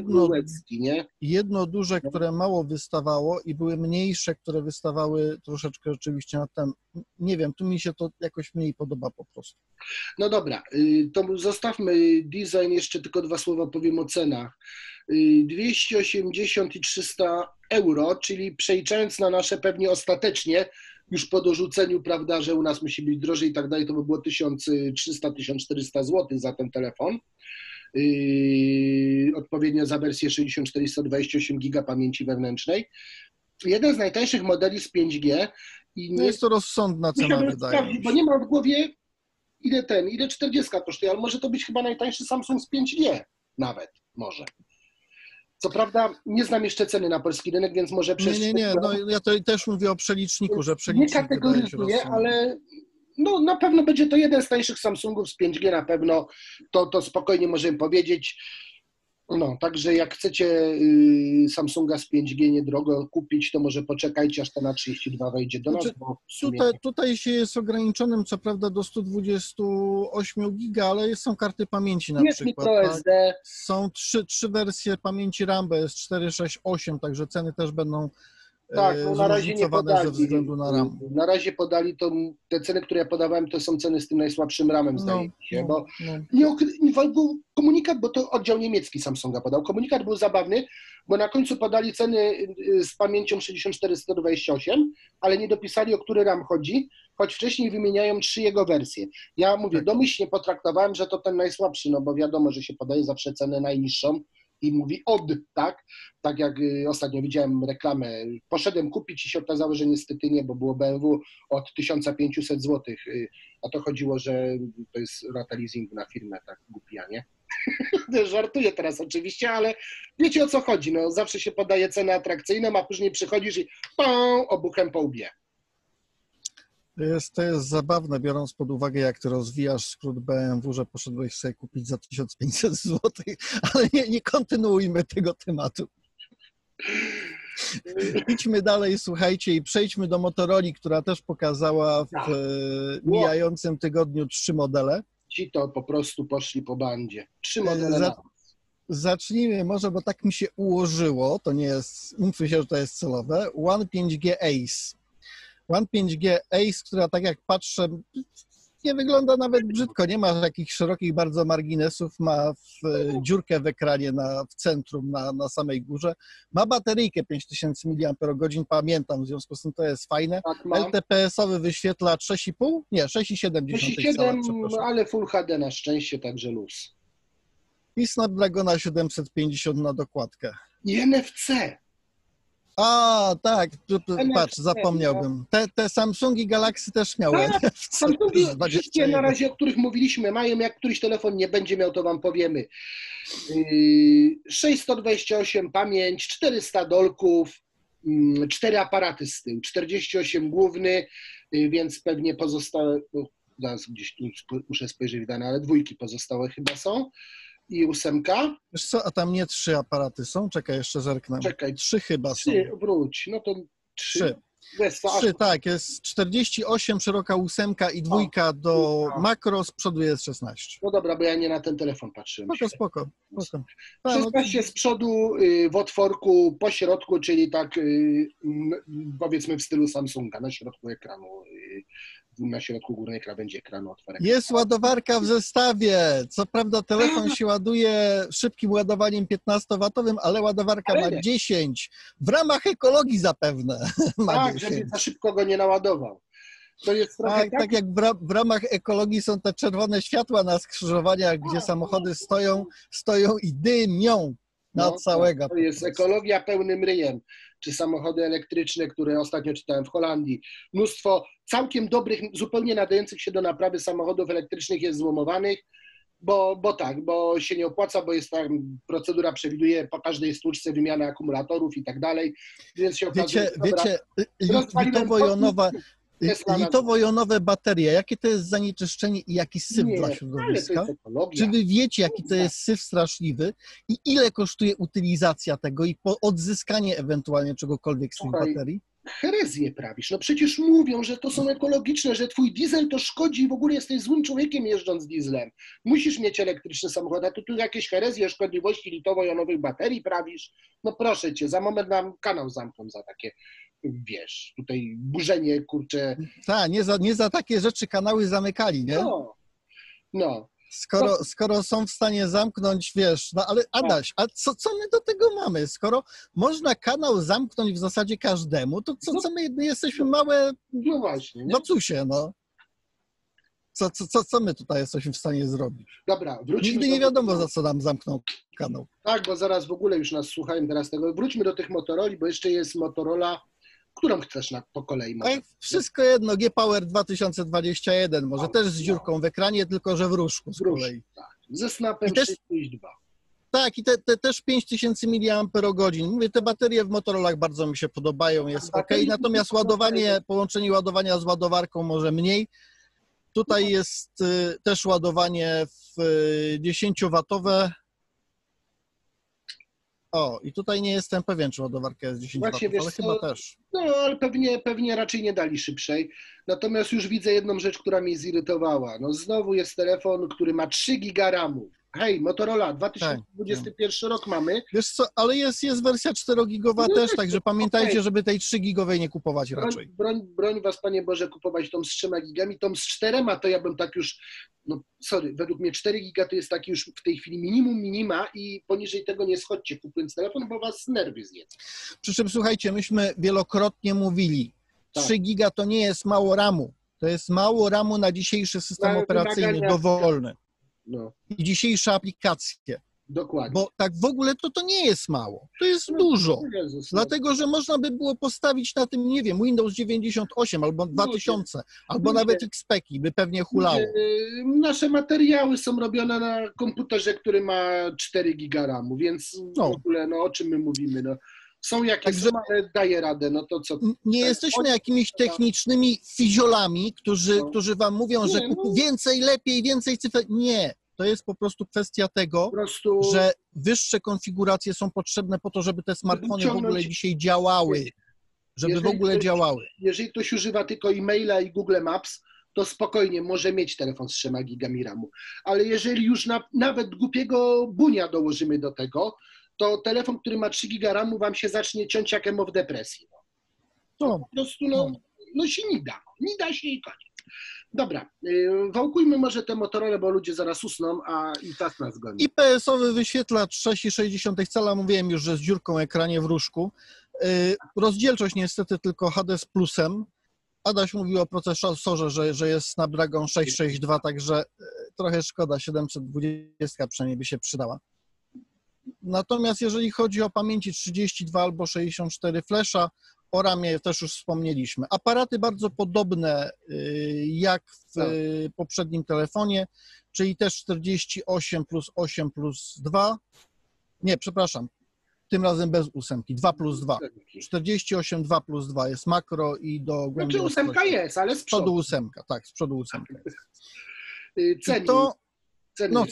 jedno duże, które mało wystawało i były mniejsze, które wystawały troszeczkę rzeczywiście na ten. Nie wiem, tu mi się to jakoś mniej podoba po prostu. No dobra, to zostawmy design, jeszcze tylko dwa słowa powiem o cenach. 280 i 300 euro, czyli przeliczając na nasze pewnie ostatecznie, już po dorzuceniu, prawda, że u nas musi być drożej i tak dalej, to by było 1300-1400 zł za ten telefon. Odpowiednio za wersję 64-128 GB pamięci wewnętrznej. Jeden z najtańszych modeli z 5G. I nie jest to rozsądna cena, wydaje mi się. Bo nie mam w głowie, ile 40 kosztuje, ale może to być chyba najtańszy Samsung z 5G nawet, może. Co prawda nie znam jeszcze ceny na polski rynek, więc może przez... Nie, no ja to też mówię o przeliczniku, że przelicznik nie kategoryzuję, ale no, na pewno będzie to jeden z tańszych Samsungów z 5G, na pewno to spokojnie możemy powiedzieć. No, także jak chcecie Samsunga z 5G niedrogo kupić, to może poczekajcie, aż to na 32 wejdzie do nas. Bo sumie... tutaj się jest ograniczonym, co prawda, do 128 giga, ale są karty pamięci na jest przykład. microSD. Tak? Są trzy wersje pamięci RAM, bo jest 468, także ceny też będą tak, no na razie nie podali. Ze względu na RAM. Na razie podali te ceny, które ja podawałem, to są ceny z tym najsłabszym RAM-em, zdaje mi się, bo był komunikat, bo to oddział niemiecki Samsunga podał. Komunikat był zabawny, bo na końcu podali ceny z pamięcią 64-128, ale nie dopisali, o który RAM chodzi, choć wcześniej wymieniają 3 jego wersje. Ja mówię, domyślnie potraktowałem, że to ten najsłabszy, no bo wiadomo, że się podaje zawsze cenę najniższą i mówi tak? Tak jak ostatnio widziałem reklamę, poszedłem kupić i się okazało, że niestety nie, bo było BMW od 1500 zł, a to chodziło, że to jest rata leasingu na firmę, tak głupia, nie? Żartuję teraz oczywiście, ale wiecie o co chodzi, no zawsze się podaje cenę atrakcyjną, a później przychodzisz i obuchem po łbie. To jest zabawne, biorąc pod uwagę, jak ty rozwijasz skrót BMW, że poszedłeś sobie kupić za 1500 zł, ale nie kontynuujmy tego tematu. Idźmy dalej, słuchajcie, i przejdźmy do Motorola, która też pokazała w mijającym tygodniu 3 modele. Ci to po prostu poszli po bandzie. 3 modele. Zacznijmy może, bo tak mi się ułożyło, to nie jest, mówmy się, że to jest celowe, One 5G Ace. One 5G Ace, która tak jak patrzę, nie wygląda nawet brzydko, nie ma jakichś szerokich bardzo marginesów, ma dziurkę w ekranie w centrum, na samej górze, ma bateryjkę 5000 mAh, pamiętam, w związku z tym to jest fajne. Tak, LTPS-owy wyświetlacz 6,5? Nie, 6,7. 6,7, ale Full HD na szczęście, także luz. I Snapdragona 750 na dokładkę. I NFC. A, tak, patrz, zapomniałbym. Te Samsungi Galaxy też miały. Tak, Samsungi wszystkie na razie, o których mówiliśmy, mają, jak któryś telefon nie będzie miał, to wam powiemy. 628 pamięć, 400 dolków, 4 aparaty z tyłu, 48 główny, więc pewnie pozostałe, zaraz gdzieś tu muszę spojrzeć w dane, ale 2 pozostałe chyba są. I 8. Wiesz co, a tam nie 3 aparaty są? Czekaj, jeszcze zerknę. Czekaj. 3 chyba 3, są. Wróć, no to 3. 3, tak, jest 48, szeroka 8 i 2 do makro, z przodu jest 16. No dobra, bo ja nie na ten telefon patrzyłem. Spoko. 16 z przodu, w otworku, po środku, czyli tak powiedzmy w stylu Samsunga, na środku ekranu. Na środku górnej krawędzi ekranu otworek. Jest ładowarka w zestawie. Co prawda telefon się ładuje szybkim ładowaniem 15W, ale ładowarka ma 10. W ramach ekologii zapewne ma tak, 10. żeby za szybko go nie naładował. To jest trochę tak jak w ramach ekologii są te czerwone światła na skrzyżowaniach, gdzie samochody stoją i dymią na całego. To jest ekologia pełnym ryjem. Czy samochody elektryczne, które ostatnio czytałem w Holandii. Mnóstwo całkiem dobrych, zupełnie nadających się do naprawy samochodów elektrycznych jest złomowanych. bo się nie opłaca, bo jest tam, procedura przewiduje po każdej sztuczce wymianę akumulatorów i tak dalej, więc się okazuje, Wiecie, rozwaliłem Tesla na... litowo-jonowe baterie, jakie to jest zanieczyszczenie i jaki syf Nie, dla ale to środowiska? jest ekologia. Czy wy wiecie, jaki to jest syf straszliwy i ile kosztuje utylizacja tego i odzyskanie ewentualnie czegokolwiek z tych Słuchaj, baterii? herezję prawisz. No przecież mówią, że to są ekologiczne, że twój diesel to szkodzi i w ogóle jesteś złym człowiekiem jeżdżąc dieslem. Musisz mieć elektryczny samochód, a tu jakieś herezje o szkodliwości litowo-jonowych baterii prawisz. No proszę cię, za moment nam kanał zamkną za takie, wiesz, tutaj burzenie, kurczę. Tak, nie za takie rzeczy kanały zamykali, nie? No. Skoro są w stanie zamknąć, wiesz, no ale Adaś, a co my do tego mamy? Skoro można kanał zamknąć w zasadzie każdemu, to co my jesteśmy małe No właśnie. bacusie, no. Co my tutaj jesteśmy w stanie zrobić? Dobra, wróćmy. Nigdy nie wiadomo, za co nam zamknął kanał. Tak, bo zaraz w ogóle już nas słuchają teraz tego. Wróćmy do tych Motorola, bo jeszcze jest Motorola, którą chcesz po kolei? Wszystko jedno, G-Power 2021, może też z dziurką w ekranie, tylko że w różku z kolei. Tak. Ze snapem 6.2. Tak, i te też 5000 mAh. Mówię, te baterie w Motorolach bardzo mi się podobają, jest ok. Natomiast połączenie ładowania z ładowarką może mniej. Tutaj jest też ładowanie w 10W. O, i tutaj nie jestem pewien, czy ładowarka jest 10 W, ale chyba też. No, ale pewnie raczej nie dali szybszej. Natomiast już widzę jedną rzecz, która mnie zirytowała. No znowu jest telefon, który ma 3 giga RAMu. Hej, Motorola, 2021 rok mamy. Wiesz co, ale jest wersja 4-gigowa też, także pamiętajcie, żeby tej 3-gigowej nie kupować raczej. Broń was, Panie Boże, kupować tą z 3 gigami, tą z 4 to ja bym tak już, no sorry, według mnie 4 giga to jest taki już w tej chwili minima i poniżej tego nie schodźcie kupując telefon, bo was nerwy zjedzą. Przy czym słuchajcie, myśmy wielokrotnie mówili, 3 giga to nie jest mało RAMu, to jest mało RAMu na dzisiejszy system operacyjny dowolny. No. I dzisiejsze aplikacje. Dokładnie. Bo tak w ogóle to nie jest mało. To jest dużo. Dlatego, że można by było postawić na tym, nie wiem, Windows 98 albo 2000, albo nawet XP-ki, by pewnie hulało. Nasze materiały są robione na komputerze, który ma 4 giga RAMu, więc w ogóle, no o czym my mówimy, no. Są jakie są, ale daje radę, no to co? Nie jesteśmy jakimiś technicznymi fiziolami, którzy wam mówią, że więcej, lepiej, więcej cyfr. Nie. To jest po prostu kwestia tego, że wyższe konfiguracje są potrzebne po to, żeby te smartfony w ogóle dzisiaj działały. Jeżeli ktoś używa tylko e-maila i Google Maps, to spokojnie może mieć telefon z 3 gigami RAMu. Ale jeżeli już nawet głupiego bunia dołożymy do tego, to telefon, który ma 3 giga RAMu, wam się zacznie ciąć jak emo w depresji. Po prostu no się nie da. Nie da się i koniec. Dobra, wałkujmy może te Motorola, bo ludzie zaraz usną, a i czas nas goni. IPS-owy wyświetlacz 6,6 cala, mówiłem już, że z dziurką ekranie w różku. Rozdzielczość niestety tylko HD z plusem. Adaś mówił o procesorze, że jest Snapdragon 662, także trochę szkoda, 720 przynajmniej by się przydała. Natomiast jeżeli chodzi o pamięci 32 albo 64 flasha, o RAM-ie też już wspomnieliśmy. Aparaty bardzo podobne jak w poprzednim telefonie, czyli też 48 plus 8 plus 2. Nie, przepraszam, tym razem bez 8, 2 plus 2. 48, 2 plus 2 jest makro i do głębi. Znaczy 8 jest, ale z przodu. 8, tak, z przodu 8 jest. Ceny. Ceny.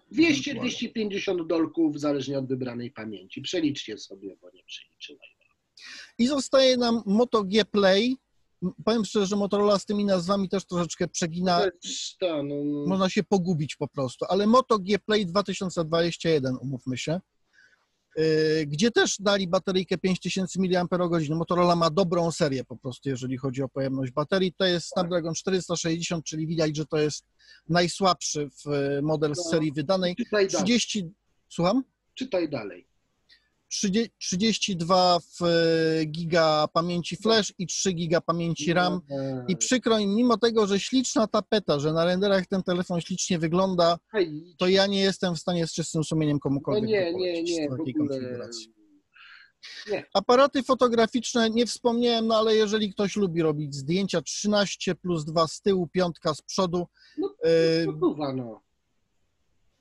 200-250 dolków, zależnie od wybranej pamięci. Przeliczcie sobie, bo nie przeliczyłem. I zostaje nam Moto G Play. Powiem szczerze, że Motorola z tymi nazwami też troszeczkę przegina. Można się pogubić po prostu. Ale Moto G Play 2021, umówmy się, gdzie też dali bateryjkę 5000 mAh. Motorola ma dobrą serię po prostu, jeżeli chodzi o pojemność baterii. To jest Snapdragon 460, czyli widać, że to jest najsłabszy model z serii wydanej. 30... Słucham? Czytaj dalej. 32 giga pamięci flash i 3 giga pamięci RAM. I przykro mi, mimo tego, że śliczna tapeta, że na renderach ten telefon ślicznie wygląda, to ja nie jestem w stanie z czystym sumieniem komukolwiek nie, w takiej konfiguracji. Nie. Aparaty fotograficzne nie wspomniałem, no ale jeżeli ktoś lubi robić zdjęcia, 13 plus 2 z tyłu, 5 z przodu.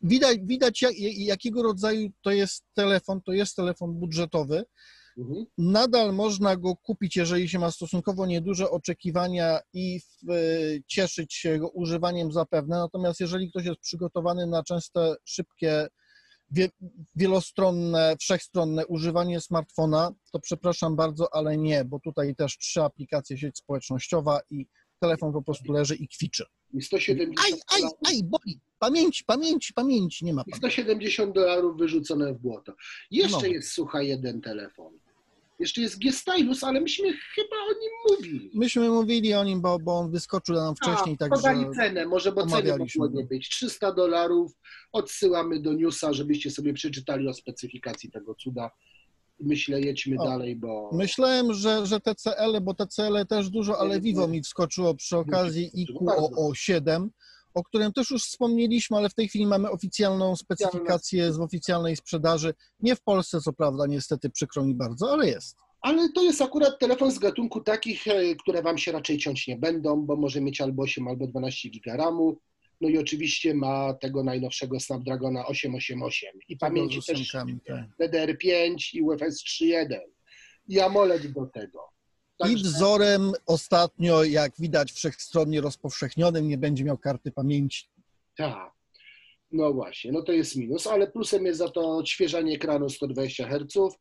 widać jakiego rodzaju to jest telefon budżetowy. Nadal można go kupić, jeżeli się ma stosunkowo nieduże oczekiwania i cieszyć się jego używaniem zapewne. Natomiast jeżeli ktoś jest przygotowany na częste, szybkie, wielostronne, wszechstronne używanie smartfona, to przepraszam bardzo, ale nie, bo tutaj też 3 aplikacje, sieć społecznościowa i telefon po prostu leży i kwiczy. I 170 boli. Pamięci, nie ma pan. $170 wyrzucone w błoto. Jeszcze jest, słuchaj, jeden telefon. Jeszcze jest G-Stylus, ale myśmy chyba o nim mówili. Myśmy mówili o nim, bo on wyskoczył nam wcześniej. Podali cenę, może, bo ceny mogło nie być. $300. Odsyłamy do newsa, żebyście sobie przeczytali o specyfikacji tego cuda. Myślę, jedźmy dalej, bo... Myślałem, że TCL, bo TCL też dużo, ale Vivo mi wskoczyło przy okazji IQ-OO7, o którym też już wspomnieliśmy, ale w tej chwili mamy oficjalną specyfikację z oficjalnej sprzedaży. Nie w Polsce, co prawda, niestety, przykro mi bardzo, ale jest. Ale to jest akurat telefon z gatunku takich, które wam się raczej ciąć nie będą, bo może mieć albo 8, albo 12 GB RAM. No i oczywiście ma tego najnowszego Snapdragona 888 i pamięci też DDR5 i UFS 3.1 i AMOLED do tego. Także... I wzorem ostatnio, jak widać, wszechstronnie rozpowszechnionym, nie będzie miał karty pamięci. Tak, no właśnie, no to jest minus, ale plusem jest za to odświeżanie ekranu 120 Hz.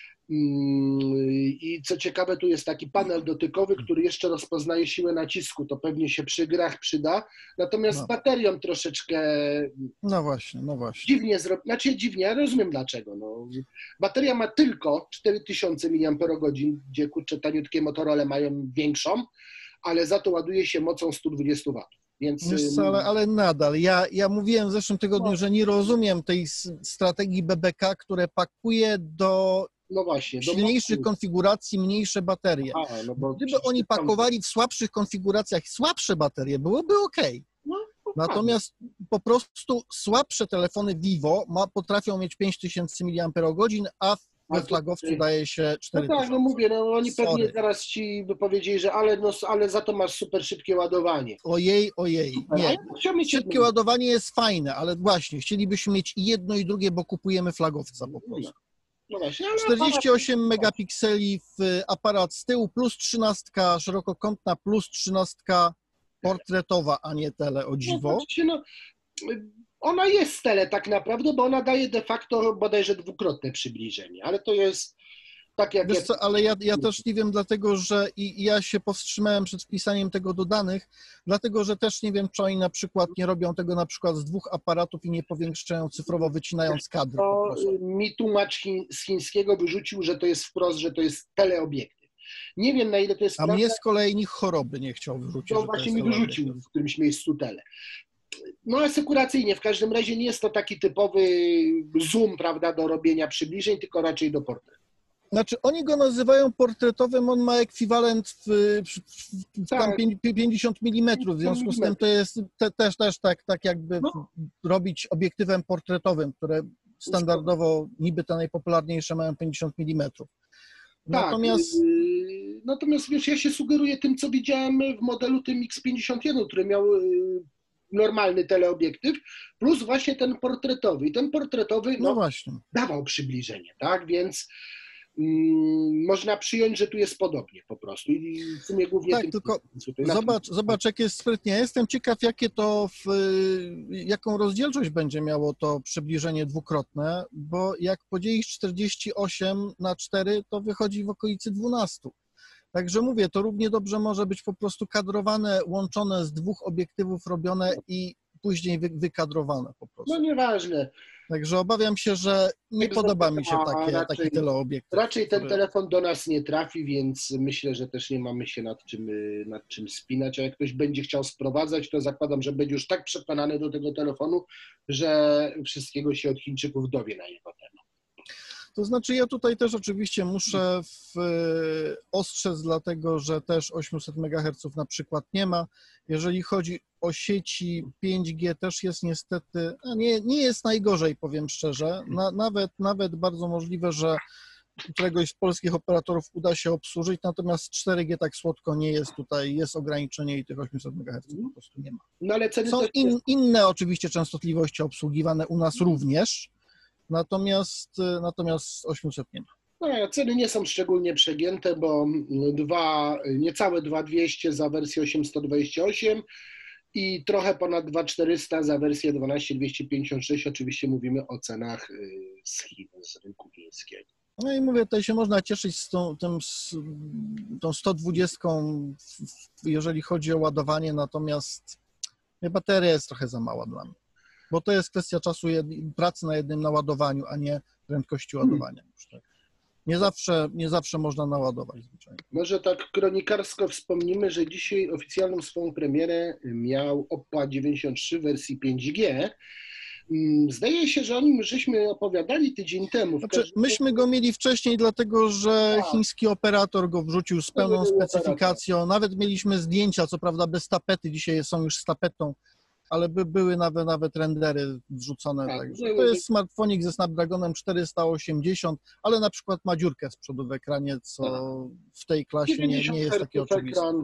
I co ciekawe, tu jest taki panel dotykowy, który jeszcze rozpoznaje siłę nacisku, to pewnie się przy grach przyda, natomiast z baterią troszeczkę dziwnie dziwnie, ja rozumiem dlaczego. No. Bateria ma tylko 4000 mAh, gdzie kurczę taniutkie Motorola mają większą, ale za to ładuje się mocą 120 W. Więc... ale nadal, ja mówiłem w zeszłym tygodniu, że nie rozumiem tej strategii BBK, które pakuje do silniejszych konfiguracji mniejsze baterie. Gdyby oni pakowali w słabszych konfiguracjach słabsze baterie, byłoby ok. Natomiast po prostu słabsze telefony Vivo potrafią mieć 5000 mAh, a we flagowcu daje się 4000. No tak, no mówię, no oni pewnie zaraz ci by powiedzieli, że ale za to masz super szybkie ładowanie. Ojej, nie. Szybkie ładowanie jest fajne, ale właśnie, chcielibyśmy mieć i jedno i drugie, bo kupujemy flagowca po prostu. No właśnie, 48 megapikseli w aparat z tyłu, plus 13 szerokokątna, plus 13 portretowa, a nie tele, o dziwo. Ona jest tele tak naprawdę, bo ona daje de facto bodajże dwukrotne przybliżenie, ale to jest tak jak... Wiesz co, ale ja też nie wiem, dlatego że ja się powstrzymałem przed wpisaniem tego do danych, dlatego że też nie wiem, czy oni na przykład nie robią tego na przykład z 2 aparatów i nie powiększają cyfrowo, wycinając kadr. Mi tłumacz z chińskiego wyrzucił, że to jest wprost, że to jest teleobiektyw. Nie wiem, na ile to jest A mnie z kolei nikt choroby nie chciał wyrzucić. To właśnie mi wyrzucił w którymś miejscu tele. No asekuracyjnie, w każdym razie nie jest to taki typowy zoom, prawda, do robienia przybliżeń, tylko raczej do portretu. Znaczy, oni go nazywają portretowym, on ma ekwiwalent tam 50 mm, w związku z tym to jest też tak jakby robić obiektywem portretowym, które standardowo niby te najpopularniejsze mają 50 mm. Natomiast wiesz, ja się sugeruję tym, co widziałem w modelu tym X51, który miał normalny teleobiektyw, plus właśnie ten portretowy. I ten portretowy dawał przybliżenie, tak? Więc można przyjąć, że tu jest podobnie po prostu. I w sumie głównie tak, tylko zobacz, jak jest sprytnie. Jestem ciekaw, jaką rozdzielczość będzie miało to przybliżenie dwukrotne, bo jak podzielisz 48 na 4, to wychodzi w okolicy 12. Także mówię, to równie dobrze może być po prostu kadrowane, łączone z 2 obiektywów robione i później wykadrowane po prostu. No nieważne. Także obawiam się, że nie podoba mi się taki teleobiektyw. Raczej ten telefon do nas nie trafi, więc myślę, że też nie mamy się nad czym spinać. A jak ktoś będzie chciał sprowadzać, to zakładam, że będzie już tak przekonany do tego telefonu, że wszystkiego się od Chińczyków dowie na jego temat. To znaczy ja tutaj też oczywiście muszę ostrzec, dlatego że też 800 MHz na przykład nie ma. Jeżeli chodzi o sieci 5G, też jest niestety, nie jest najgorzej, powiem szczerze. Nawet bardzo możliwe, że któregoś z polskich operatorów uda się obsłużyć, natomiast 4G tak słodko nie jest tutaj, jest ograniczenie i tych 800 MHz po prostu nie ma. No ale ceny Są też inne oczywiście częstotliwości obsługiwane u nas również, natomiast 800 nie ma. no, ceny nie są szczególnie przegięte, bo niecałe 2200 za wersję 828 i trochę ponad 2400 za wersję 12256. Oczywiście mówimy o cenach z Chin, z rynku chińskiego. No i mówię, tutaj się można cieszyć z tą 120, jeżeli chodzi o ładowanie, natomiast bateria jest trochę za mała dla mnie, bo to jest kwestia czasu pracy na jednym naładowaniu, a nie prędkości ładowania. Nie zawsze można naładować zwyczajnie. Może tak kronikarsko wspomnimy, że dzisiaj oficjalną swoją premierę miał Oppo A93 w wersji 5G. Zdaje się, że o nim żeśmy opowiadali tydzień temu. Myśmy go mieli wcześniej, dlatego że chiński operator go wrzucił z pełną specyfikacją. Nawet mieliśmy zdjęcia, co prawda bez tapety, dzisiaj są już z tapetą, ale były nawet rendery wrzucone. Także to jest smartfonik ze Snapdragonem 480, ale na przykład ma dziurkę z przodu w ekranie, co w tej klasie nie jest takie oczywiste.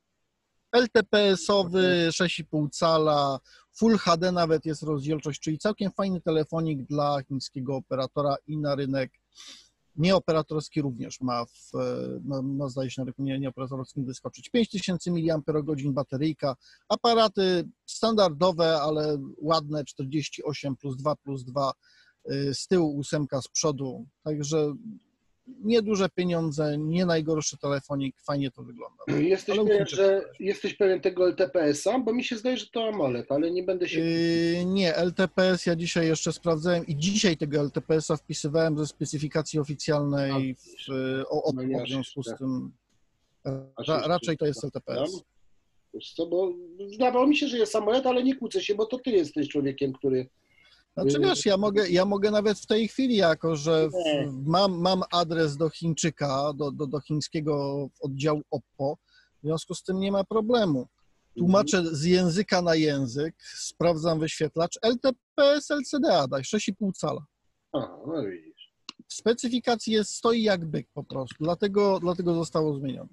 LTPS-owy, 6,5 cala, Full HD nawet jest rozdzielczość, czyli całkiem fajny telefonik dla chińskiego operatora i na rynek nieoperatorski również ma, zdaje się na rynku nieoperatorowskim wyskoczyć. 5000 mAh bateryjka, aparaty standardowe, ale ładne, 48 plus 2 z tyłu, 8 z przodu, także nieduże pieniądze, nie najgorszy telefonik, fajnie to wygląda. Jesteś pewien tego LTPS-a? Bo mi się zdaje, że to AMOLED, ale nie będę się... Nie, LTPS ja dzisiaj jeszcze sprawdzałem i dzisiaj tego LTPS-a wpisywałem ze specyfikacji oficjalnej Oppo, w związku z tym raczej to jest LTPS. Wiesz co, bo zdawało mi się, że jest AMOLED, ale nie kłócę się, bo to ty jesteś człowiekiem, który... Znaczy wiesz, ja mogę nawet w tej chwili, jako że mam adres do Chińczyka, do chińskiego oddziału Oppo, w związku z tym nie ma problemu. Tłumaczę z języka na język, sprawdzam wyświetlacz, LTPS LCD, daj 6,5 cala. No widzisz. W specyfikacji stoi jak byk po prostu, dlatego zostało zmienione.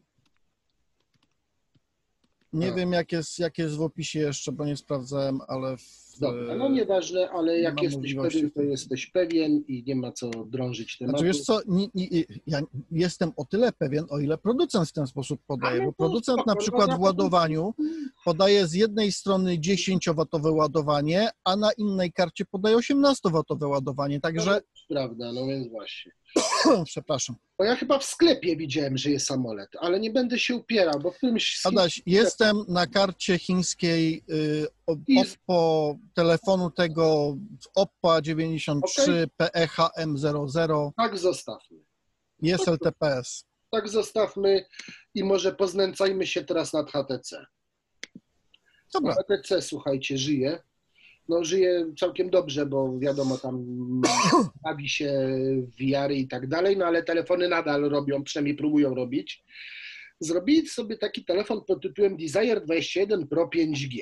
Nie wiem, jak jest w opisie jeszcze, bo nie sprawdzałem, ale... Dobra, no nieważne, ale jak jesteś pewien, to jesteś pewien i nie ma co drążyć tematu. Znaczy wiesz co, ja jestem o tyle pewien, o ile producent w ten sposób podaje, bo producent na przykład w ładowaniu podaje z jednej strony 10W ładowanie, a na innej karcie podaje 18W ładowanie, także... To prawda, no więc właśnie. Przepraszam. Bo ja chyba w sklepie widziałem, że jest AMOLED, ale nie będę się upierał, bo w którymś... Adaś, jestem na karcie chińskiej Oppo, telefonu tego Oppo 93 PEHM00. Tak zostawmy. Jest LTPS. Tak zostawmy i może poznęcajmy się teraz nad HTC. Dobra. HTC, słuchajcie, żyje. No żyje całkiem dobrze, bo wiadomo, tam bawi się w VR i tak dalej, no ale telefony nadal robią, przynajmniej próbują robić. Zrobili sobie taki telefon pod tytułem Desire 21 Pro 5G,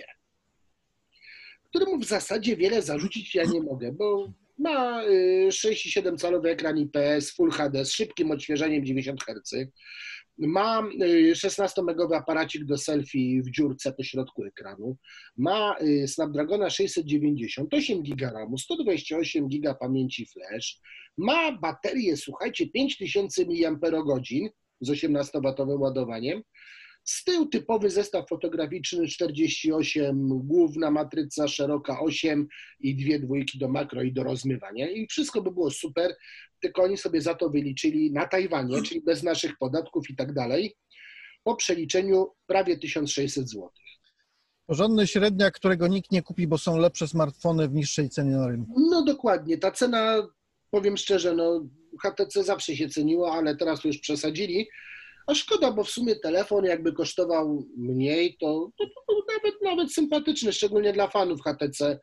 któremu w zasadzie wiele zarzucić ja nie mogę, bo ma 6,7-calowy ekran IPS Full HD z szybkim odświeżeniem 90 Hz. Ma 16-megowy aparacik do selfie w dziurce po środku ekranu. Ma Snapdragona 690, 8 GB RAMu, 128 GB pamięci flash. Ma baterię, słuchajcie, 5000 mAh z 18W ładowaniem. Z tyłu typowy zestaw fotograficzny 48, główna matryca szeroka 8 i 2 dwójki do makro i do rozmywania. I wszystko by było super, tylko oni sobie za to wyliczyli na Tajwanie, czyli bez naszych podatków i tak dalej, po przeliczeniu prawie 1600 zł. Porządny średniak, którego nikt nie kupi, bo są lepsze smartfony w niższej cenie na rynku. No dokładnie, ta cena, powiem szczerze, no HTC zawsze się ceniło, ale teraz już przesadzili. A szkoda, bo w sumie telefon jakby kosztował mniej, to nawet sympatyczny, szczególnie dla fanów HTC.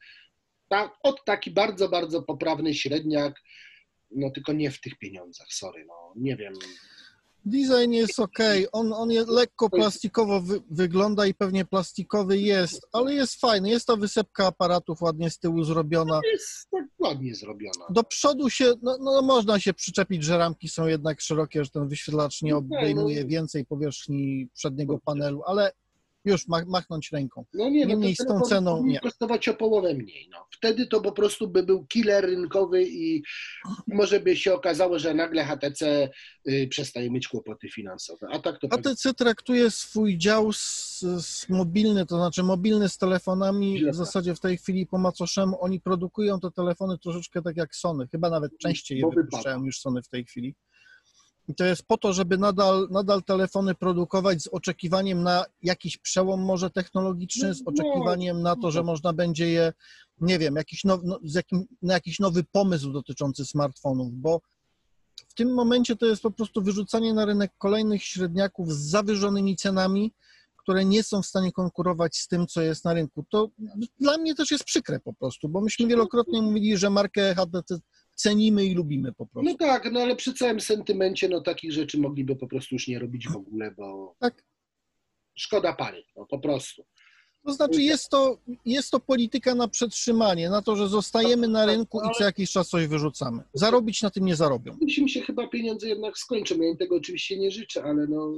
Taki bardzo, bardzo poprawny średniak, no tylko nie w tych pieniądzach, sorry, no nie wiem. Design jest ok, on jest lekko plastikowo wygląda i pewnie plastikowy jest, ale jest fajny, jest ta wysepka aparatów ładnie z tyłu zrobiona. Jest tak ładnie zrobiona. Do przodu się, no można się przyczepić, że ramki są jednak szerokie, że ten wyświetlacz nie obejmuje więcej powierzchni przedniego panelu, ale już machnąć ręką. No nie, Niemniej z tą ceną nie. Kosztować o połowę mniej. No. Wtedy to po prostu by był killer rynkowy i może by się okazało, że nagle HTC przestaje mieć kłopoty finansowe. A tak to HTC traktuje swój dział mobilny, to znaczy mobilny z telefonami w zasadzie w tej chwili po macoszemu. Oni produkują te telefony troszeczkę tak jak Sony, chyba nawet częściej je wypuszczają niż Sony w tej chwili. I to jest po to, żeby nadal telefony produkować z oczekiwaniem na jakiś przełom może technologiczny, z oczekiwaniem na to, że można będzie je, nie wiem, na jakiś nowy pomysł dotyczący smartfonów, bo w tym momencie to jest po prostu wyrzucanie na rynek kolejnych średniaków z zawyżonymi cenami, które nie są w stanie konkurować z tym, co jest na rynku. To dla mnie też jest przykre po prostu, bo myśmy wielokrotnie mówili, że markę HTC cenimy i lubimy po prostu. No tak, no ale przy całym sentymencie, no takich rzeczy mogliby po prostu już nie robić w ogóle, bo tak. Szkoda pary, no po prostu. To znaczy jest to polityka na przetrzymanie, na to, że zostajemy na rynku i co jakiś czas coś wyrzucamy. Zarobić na tym nie zarobią. Mi się chyba pieniądze jednak skończą, ja im tego oczywiście nie życzę, ale no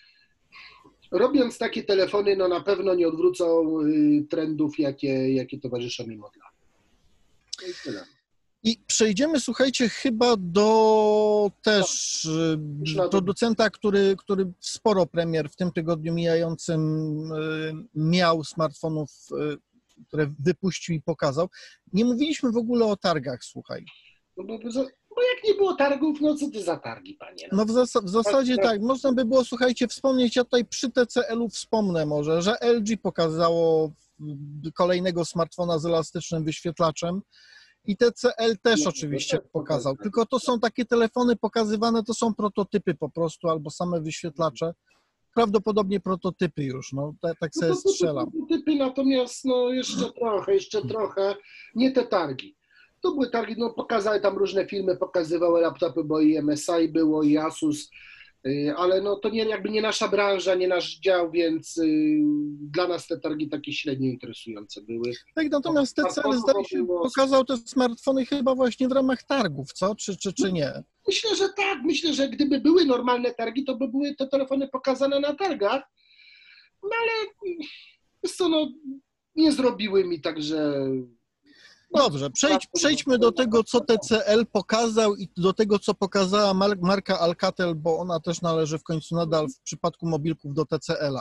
robiąc takie telefony, no na pewno nie odwrócą trendów, jakie towarzyszą im od lat. To jest tyle. I przejdziemy, słuchajcie, chyba do też producenta, który sporo premier w tym tygodniu mijającym miał smartfonów, które wypuścił i pokazał. Nie mówiliśmy w ogóle o targach, słuchaj. No bo jak nie było targów, no co ty za targi, panie? No w zasadzie tak, można by było, słuchajcie, wspomnieć, ja tutaj przy TCL-u wspomnę może, że LG pokazało kolejnego smartfona z elastycznym wyświetlaczem. I TCL też oczywiście pokazał, tylko to są takie telefony pokazywane, to są prototypy po prostu, albo same wyświetlacze. Prawdopodobnie prototypy już, no tak sobie strzelam. Prototypy, natomiast no jeszcze trochę, nie te targi. To były targi, no pokazały tam różne filmy, pokazywały laptopy, bo i MSI było, i Asus, ale no to nie nasza branża, nie nasz dział, więc dla nas te targi takie średnio interesujące były. Tak, natomiast TCL zdaje się pokazał te smartfony chyba właśnie w ramach targów, co? Czy nie? Myślę, że tak. Myślę, że gdyby były normalne targi, to by były te telefony pokazane na targach, no ale wiesz co, no nie zrobiły mi, także... Dobrze, przejdźmy do tego, co TCL pokazał i do tego, co pokazała marka Alcatel, bo ona też należy w końcu nadal w przypadku mobilków do TCL-a.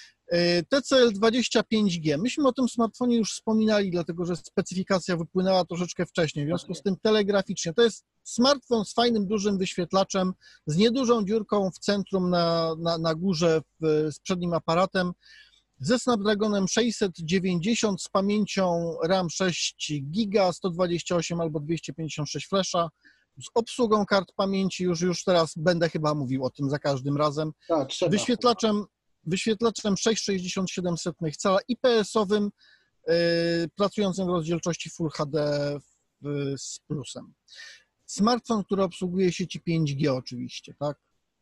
TCL 25G. Myśmy o tym smartfonie już wspominali, dlatego że specyfikacja wypłynęła troszeczkę wcześniej, w związku z tym telegraficznie. To jest smartfon z fajnym, dużym wyświetlaczem, z niedużą dziurką w centrum na górze z przednim aparatem, ze Snapdragonem 690, z pamięcią RAM 6 GB, 128 albo 256 flasha, z obsługą kart pamięci, już teraz będę chyba mówił o tym za każdym razem, tak, wyświetlaczem 6,67 cala IPS-owym, pracującym w rozdzielczości Full HD z plusem. Smartfon, który obsługuje sieci 5G oczywiście, tak?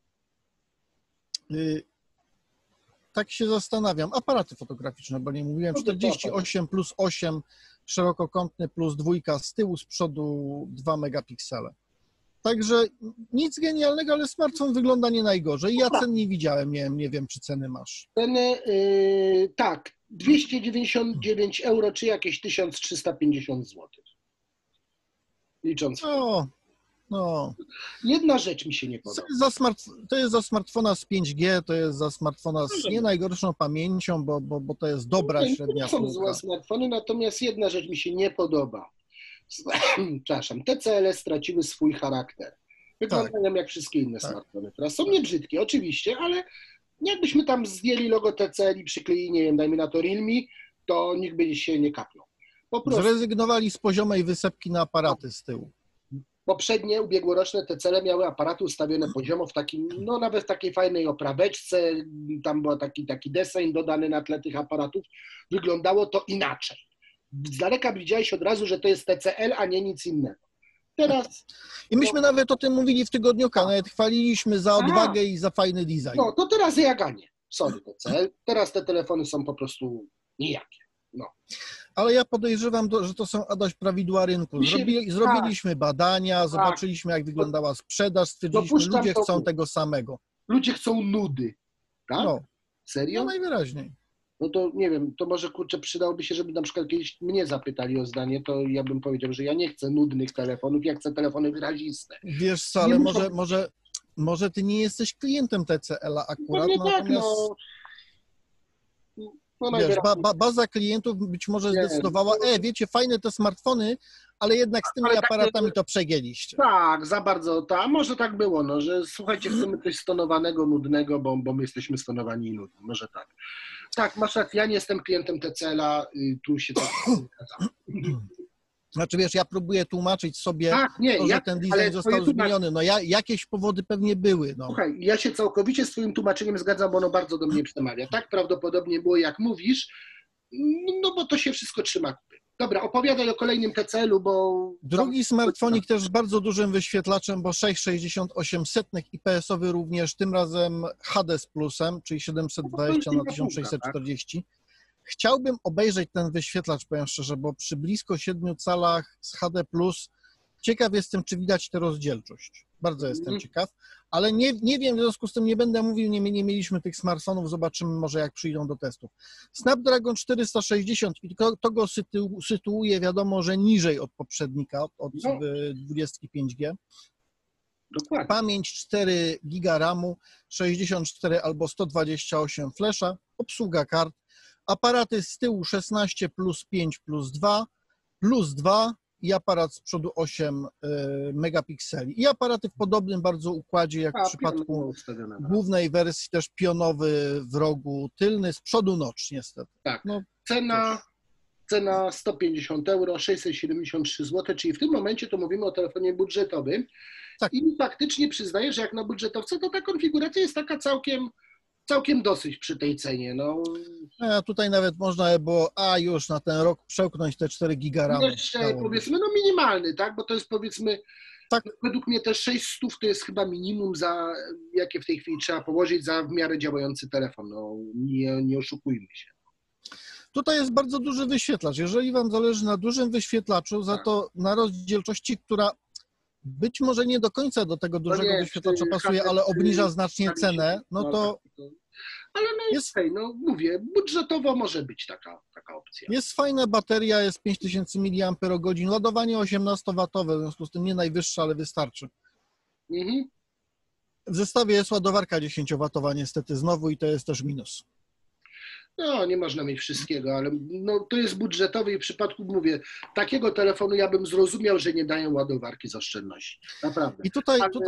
Tak się zastanawiam. Aparaty fotograficzne, bo nie mówiłem, 48 plus 8 szerokokątny plus 2 z tyłu, z przodu 2 megapiksele. Także nic genialnego, ale smartfon wygląda nie najgorzej. Ja cen nie widziałem, nie wiem, czy ceny masz. Ceny, tak, 299 euro, czy jakieś 1350 zł. Licząc. No. Jedna rzecz mi się nie podoba. To jest za smartfona z 5G, to jest za smartfona z nie najgorszą pamięcią, bo to jest dobra średnia półka. To są złe smartfony, natomiast jedna rzecz mi się nie podoba. Przepraszam, TCL straciły swój charakter. Wyglądają jak wszystkie inne smartfony. Teraz są niebrzydkie, oczywiście, ale jakbyśmy tam zdjęli logo TCL i przykleili, nie wiem, dajmy na to Realme, to nikt by się nie kapnął. Po prostu. Zrezygnowali z poziomej wysepki na aparaty z tyłu. Poprzednie, ubiegłoroczne TCL miały aparaty ustawione poziomo w takim, no nawet w takiej fajnej opraweczce, tam był taki deseń dodany na tle tych aparatów. Wyglądało to inaczej. Z daleka widziałeś od razu, że to jest TCL, a nie nic innego. Teraz, I myśmy nawet o tym mówili w tygodniuka, nawet chwaliliśmy za odwagę i za fajny design. no to teraz ja ganię. Sorry, TCL. Teraz te telefony są po prostu nijakie. No. Ale ja podejrzewam, że to są, Adaś, prawidła rynku. Zrobiliśmy badania, zobaczyliśmy, jak wyglądała sprzedaż, stwierdziliśmy, Dopuszczam ludzie to. chcą tego samego. Ludzie chcą nudy. Tak? No, Serio? no najwyraźniej. No to nie wiem, to może kurczę przydałoby się, żeby na przykład kiedyś mnie zapytali o zdanie, to ja bym powiedział, że ja nie chcę nudnych telefonów, ja chcę telefony wyraziste. Wiesz co, ale może ty nie jesteś klientem TCL-a akurat, Pewnie tak, natomiast no wiesz, najwyraźniej. baza klientów być może Nie, zdecydowała, wiecie, fajne te smartfony, ale jednak z tymi Ale tak aparatami to przegięliście. Tak, za bardzo, może tak było, no, że słuchajcie, chcemy coś stonowanego, nudnego, bo my jesteśmy stonowani i nudni, może tak. Tak, masz rację, ja nie jestem klientem TCL-a, tu się tak zgadzam. Znaczy wiesz, ja próbuję tłumaczyć sobie Tak, nie, to, że ten design został zmieniony. No jakieś powody pewnie były. No. Słuchaj, ja się całkowicie z twoim tłumaczeniem zgadzam, bo ono bardzo do mnie przemawia. Tak prawdopodobnie było, jak mówisz, no bo to się wszystko trzyma kupy. Dobra, opowiadaj o kolejnym TCL-u, bo... Drugi smartfonik też z bardzo dużym wyświetlaczem, bo 6,68 IPS-owy również, tym razem HD z plusem, czyli 720 na 1640. Chciałbym obejrzeć ten wyświetlacz, powiem szczerze, bo przy blisko 7 calach z HD+, ciekaw jestem, czy widać tę rozdzielczość. Bardzo jestem ciekaw, ale nie wiem, w związku z tym nie będę mówił, nie mieliśmy tych smartfonów, zobaczymy może jak przyjdą do testów. Snapdragon 460 i to go sytuuje, wiadomo, że niżej od poprzednika, od 25G. Dokładnie. Pamięć 4 GB RAMu, 64 albo 128 flasha, obsługa kart, aparaty z tyłu 16 plus 5 plus 2 i aparat z przodu 8 megapikseli. I aparaty w podobnym bardzo układzie jak w przypadku głównej wersji, też pionowy w rogu tylny, z przodu notch niestety. Tak, no, cena 150 euro, 673 zł, czyli w tym momencie to mówimy o telefonie budżetowym. Tak. I faktycznie przyznaję, że jak na budżetowca, to ta konfiguracja jest taka całkiem dosyć przy tej cenie. No. A tutaj nawet można było, już na ten rok przełknąć te 4 giga RAMu. Jeszcze powiedzmy, minimalny, tak, bo to jest powiedzmy, tak. Według mnie też 600 to jest chyba minimum, jakie w tej chwili trzeba położyć za w miarę działający telefon, nie oszukujmy się. Tutaj jest bardzo duży wyświetlacz. Jeżeli Wam zależy na dużym wyświetlaczu, za to na rozdzielczości, która być może nie do końca do tego dużego wyświetlacza pasuje, ale obniża znacznie cenę, ale jest mówię, budżetowo może być taka opcja. Jest fajna bateria, jest 5000 mAh, ładowanie 18W, w związku z tym nie najwyższe, ale wystarczy. Mhm. W zestawie jest ładowarka 10W niestety znowu i to jest też minus. No, nie można mieć wszystkiego, ale to jest budżetowy i w przypadku, mówię, takiego telefonu ja bym zrozumiał, że nie dają ładowarki z oszczędności. Naprawdę. I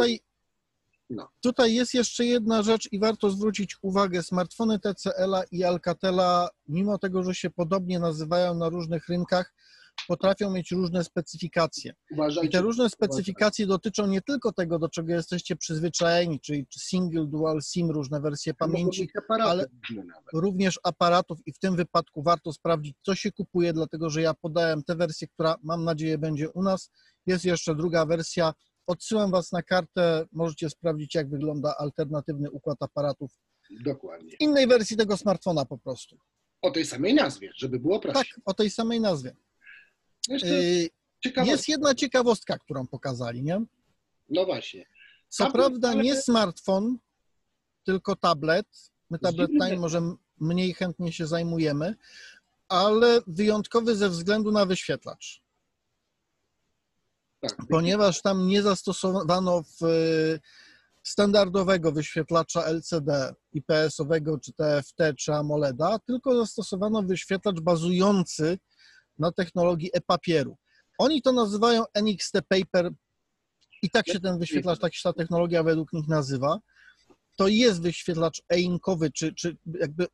tutaj jest jeszcze jedna rzecz i warto zwrócić uwagę. Smartfony TCL-a i Alcatela, mimo tego, że się podobnie nazywają na różnych rynkach, potrafią mieć różne specyfikacje. I te różne specyfikacje dotyczą nie tylko tego, do czego jesteście przyzwyczajeni, czyli single, dual SIM, różne wersje pamięci, ale również aparatów i w tym wypadku warto sprawdzić, co się kupuje, dlatego że ja podałem tę wersję, która mam nadzieję będzie u nas. Jest jeszcze druga wersja. Odsyłam Was na kartę, możecie sprawdzić, jak wygląda alternatywny układ aparatów. Dokładnie. W innej wersji tego smartfona po prostu. O tej samej nazwie, żeby było prościej. Tak, o tej samej nazwie. Jest jedna ciekawostka, którą pokazali, nie? No właśnie. Co prawda nie smartfon, tylko tablet. My tabletami może mniej chętnie się zajmujemy, ale wyjątkowy ze względu na wyświetlacz. Tak. Ponieważ tam nie zastosowano standardowego wyświetlacza LCD, IPS-owego, czy TFT, czy AMOLED-a, tylko zastosowano wyświetlacz bazujący na technologii e-papieru. Oni to nazywają NXT Paper i tak się ten wyświetlacz, tak się ta technologia według nich nazywa. To jest wyświetlacz e-inkowy, czy jakby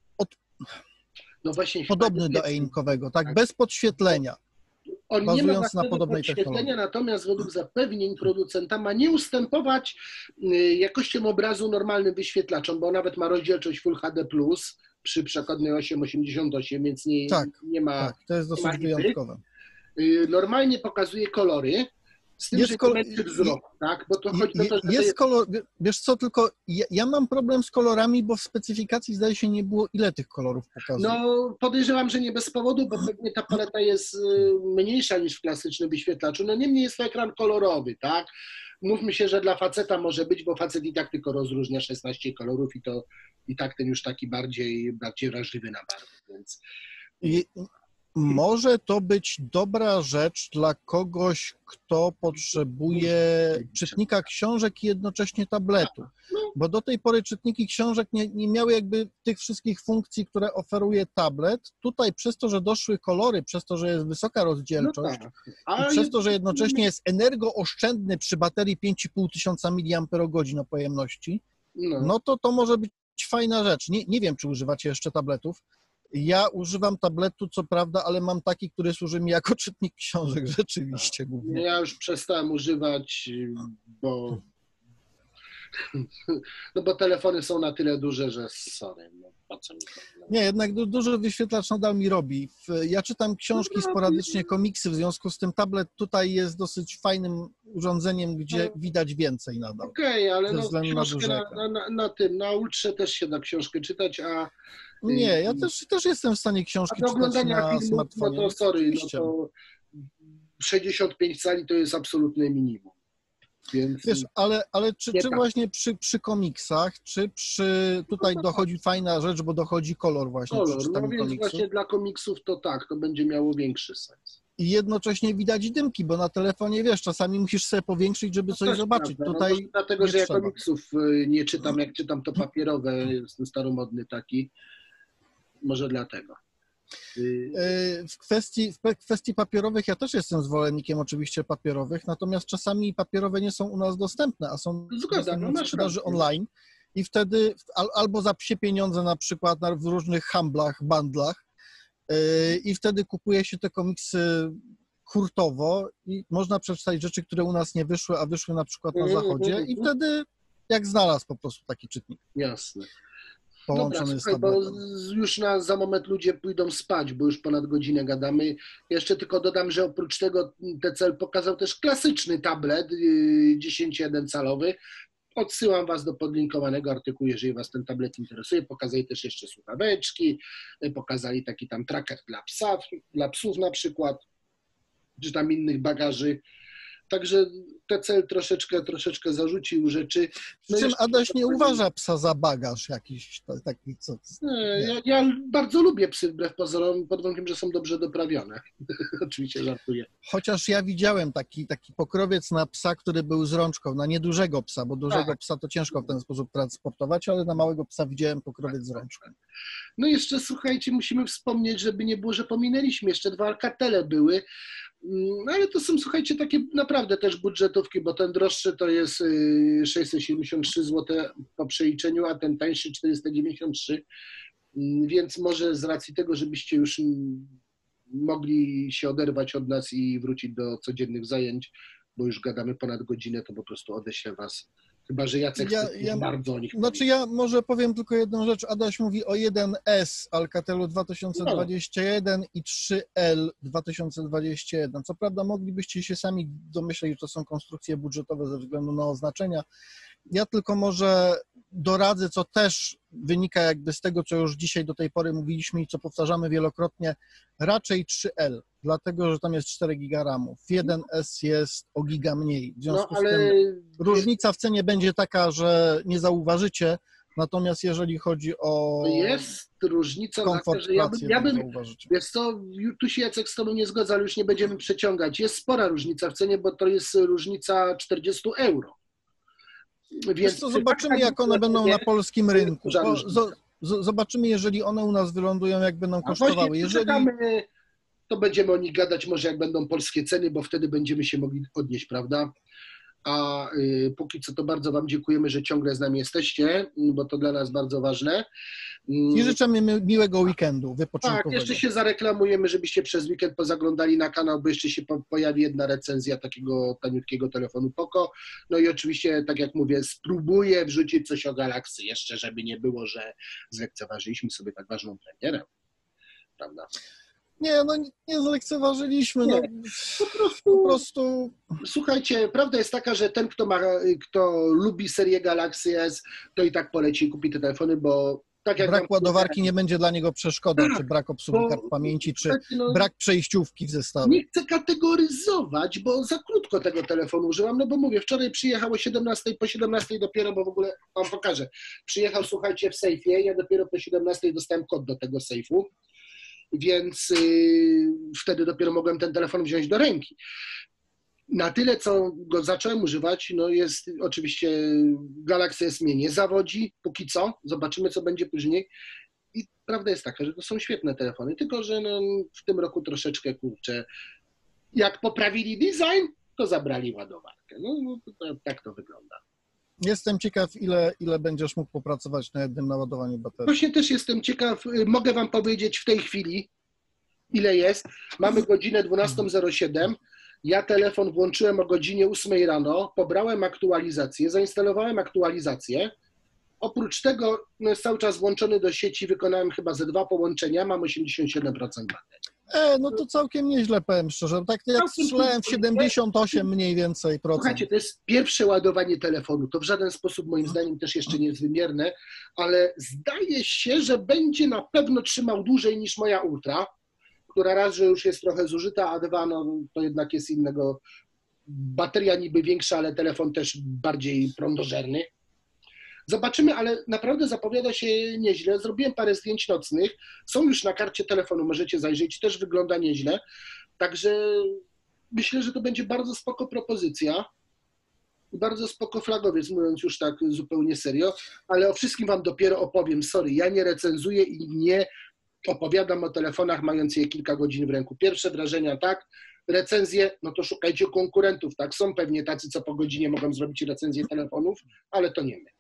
podobny do e-inkowego, tak, bez podświetlenia. On nie ma na podobnej technologii. Natomiast według zapewnień producenta ma nie ustępować jakością obrazu normalnym wyświetlaczom, bo nawet ma rozdzielczość Full HD+, przy przekładnej 888, więc nie ma... Tak, to jest dosyć wyjątkowe. Normalnie pokazuje kolory, Z tym, Jest że kol- nie męczy wzrok, tak? Bo to chodzi o to, że Jest kolor, wiesz co, tylko ja mam problem z kolorami, bo w specyfikacji zdaje się nie było, ile tych kolorów pokazuje. no podejrzewam, że nie bez powodu, bo pewnie ta paleta jest mniejsza niż w klasycznym wyświetlaczu. No niemniej jest to ekran kolorowy, tak? Mówmy się, że dla faceta może być, bo facet i tak tylko rozróżnia 16 kolorów i to i tak ten już taki bardziej wrażliwy na barwy, więc... I może to być dobra rzecz dla kogoś, kto potrzebuje czytnika książek i jednocześnie tabletu, bo do tej pory czytniki książek nie miały jakby tych wszystkich funkcji, które oferuje tablet. Tutaj przez to, że doszły kolory, przez to, że jest wysoka rozdzielczość i przez to, że jednocześnie jest energooszczędny przy baterii 5500 mAh pojemności, no to może być fajna rzecz. Nie wiem, czy używacie jeszcze tabletów. Ja używam tabletu, co prawda, ale mam taki, który służy mi jako czytnik książek, rzeczywiście głównie. Ja już przestałem używać, bo no bo telefony są na tyle duże, że sorry, no po co mi to? Nie, jednak duży wyświetlacz nadal mi robi. Ja czytam książki sporadycznie, komiksy, w związku z tym tablet tutaj jest dosyć fajnym urządzeniem, gdzie widać więcej nadal. Okej, ale no książkę na tym, na ultrze też się da książkę czytać, a... Nie, ja też jestem w stanie książki czytać na smartfonie. No to sorry, no to 65 cali to jest absolutne minimum. Więc... Wiesz, ale czy właśnie przy komiksach, czy tutaj dochodzi fajna rzecz, bo dochodzi kolor właśnie przy czytaniu no więc komiksów. właśnie dla komiksów to tak, to będzie miało większy sens. I jednocześnie widać dymki, bo na telefonie, wiesz, czasami musisz sobie powiększyć, żeby coś zobaczyć. Prawda. Tutaj no dlatego, że ja trzeba. komiksów nie czytam, jak czytam to papierowe, jestem staromodny taki, może dlatego. W kwestii papierowych ja też jestem zwolennikiem oczywiście papierowych, natomiast czasami papierowe nie są u nas dostępne, a są dostępne w sprzedaży online i wtedy albo za psie pieniądze na przykład w różnych handlach, bundlach i wtedy kupuje się te komiksy hurtowo i można przeczytać rzeczy, które u nas nie wyszły, a wyszły na przykład na zachodzie i wtedy jak znalazł po prostu taki czytnik. Jasne. Połączony z tabletem. Bo już za moment ludzie pójdą spać, bo już ponad godzinę gadamy. Jeszcze tylko dodam, że oprócz tego TCL pokazał też klasyczny tablet 10,1-calowy. Odsyłam Was do podlinkowanego artykułu, jeżeli Was ten tablet interesuje. Pokazali też jeszcze słuchaweczki, pokazali taki tam tracker dla psów na przykład, czy tam innych bagaży. Także TCL troszeczkę zarzucił rzeczy. Przy czym Adaś nie uważa psa za bagaż jakiś taki, co... Ja bardzo lubię psy, wbrew pozorom, pod warunkiem, że są dobrze doprawione. Oczywiście żartuję. Chociaż ja widziałem taki pokrowiec na psa, który był z rączką, na niedużego psa, bo dużego psa to ciężko w ten sposób transportować, ale na małego psa widziałem pokrowiec z rączką. No jeszcze, słuchajcie, musimy wspomnieć, żeby nie było, że pominęliśmy, jeszcze 2 Alcatele były. No ale to są, słuchajcie, takie naprawdę też budżetówki, bo ten droższy to jest 673 zł po przeliczeniu, a ten tańszy 493, więc może z racji tego, żebyście już mogli się oderwać od nas i wrócić do codziennych zajęć, bo już gadamy ponad godzinę, to po prostu odeślę Was. Chyba że Jacek chce bardzo o nich Znaczy ja może powiem tylko jedną rzecz. Adaś mówi o 1S Alcatelu 2021 i 3L 2021. Co prawda moglibyście się sami domyśleć, że to są konstrukcje budżetowe ze względu na oznaczenia. Ja tylko może doradzę, co też wynika jakby z tego, co już dzisiaj do tej pory mówiliśmy i co powtarzamy wielokrotnie, raczej 3L, dlatego, że tam jest 4 GB RAM. W 1S jest o giga mniej. W związku z tym różnica w cenie będzie taka, że nie zauważycie, natomiast jeżeli chodzi o jest różnica, komfort że pracy, ja bym zauważycie. Wiesz co, tu się Jacek z Tobą nie zgadza, ale już nie będziemy przeciągać. Jest spora różnica w cenie, bo to jest różnica 40 euro. Więc to zobaczymy, jak one będą na polskim rynku. Zobaczymy, jeżeli one u nas wylądują, jak będą kosztowały. Jeżeli to będziemy o nich gadać może jak będą polskie ceny, bo wtedy będziemy się mogli podnieść, prawda? A póki co to bardzo Wam dziękujemy, że ciągle z nami jesteście, bo to dla nas bardzo ważne. I życzymy miłego weekendu wypoczynkowego. Tak, jeszcze się zareklamujemy, żebyście przez weekend pozaglądali na kanał, bo jeszcze się pojawi jedna recenzja takiego taniutkiego telefonu Poco. No i oczywiście, tak jak mówię, spróbuję wrzucić coś o Galaxy jeszcze, żeby nie było, że zlekceważyliśmy sobie tak ważną premierę, prawda? Nie, no nie zlekceważyliśmy. Nie, No, po prostu Słuchajcie, prawda jest taka, że ten, kto lubi serię Galaxy S, to i tak poleci i kupi te telefony, bo tak jak brak ładowarki nie będzie dla niego przeszkodą, czy brak obsługi bo- kart pamięci, czy no, brak przejściówki w zestawie. nie chcę kategoryzować, bo za krótko tego telefonu użyłam, no bo mówię, wczoraj przyjechało 17, po 17 dopiero, bo w ogóle wam pokażę. Przyjechał, słuchajcie, w sejfie, ja dopiero po 17 dostałem kod do tego sejfu, więc wtedy dopiero mogłem ten telefon wziąć do ręki. Na tyle, co go zacząłem używać, no jest oczywiście Galaxy S mnie nie zawodzi, póki co, zobaczymy, co będzie później. I prawda jest taka, że to są świetne telefony, tylko że no, w tym roku troszeczkę, kurczę, jak poprawili design, to zabrali ładowarkę. No tak to wygląda. Jestem ciekaw, ile będziesz mógł popracować na jednym naładowaniu baterii. Właśnie też jestem ciekaw, mogę wam powiedzieć w tej chwili, ile jest. Mamy godzinę 12:07. Ja telefon włączyłem o godzinie 8 rano, pobrałem aktualizację, zainstalowałem aktualizację. Oprócz tego no jest cały czas włączony do sieci, wykonałem chyba ze 2 połączenia, mam 87% baterii. No to całkiem nieźle, powiem szczerze. Tak jak strzelałem w 78 mniej więcej procent. Słuchajcie, to jest pierwsze ładowanie telefonu. To w żaden sposób moim zdaniem też jeszcze nie jest wymierne, ale zdaje się, że będzie na pewno trzymał dłużej niż moja Ultra, która raz, że już jest trochę zużyta, a dwa, no to jednak jest innego. Bateria niby większa, ale telefon też bardziej prądożerny. Zobaczymy, ale naprawdę zapowiada się nieźle. Zrobiłem parę zdjęć nocnych. Są już na karcie telefonu, możecie zajrzeć. Też wygląda nieźle. Także myślę, że to będzie bardzo spoko propozycja. Bardzo spoko flagowiec, mówiąc już tak zupełnie serio. Ale o wszystkim wam dopiero opowiem. Sorry, ja nie recenzuję i nie opowiadam o telefonach, mając je kilka godzin w ręku. Pierwsze wrażenia, tak. Recenzje, no to szukajcie konkurentów, tak. Są pewnie tacy, co po godzinie mogą zrobić recenzję telefonów, ale to nie my.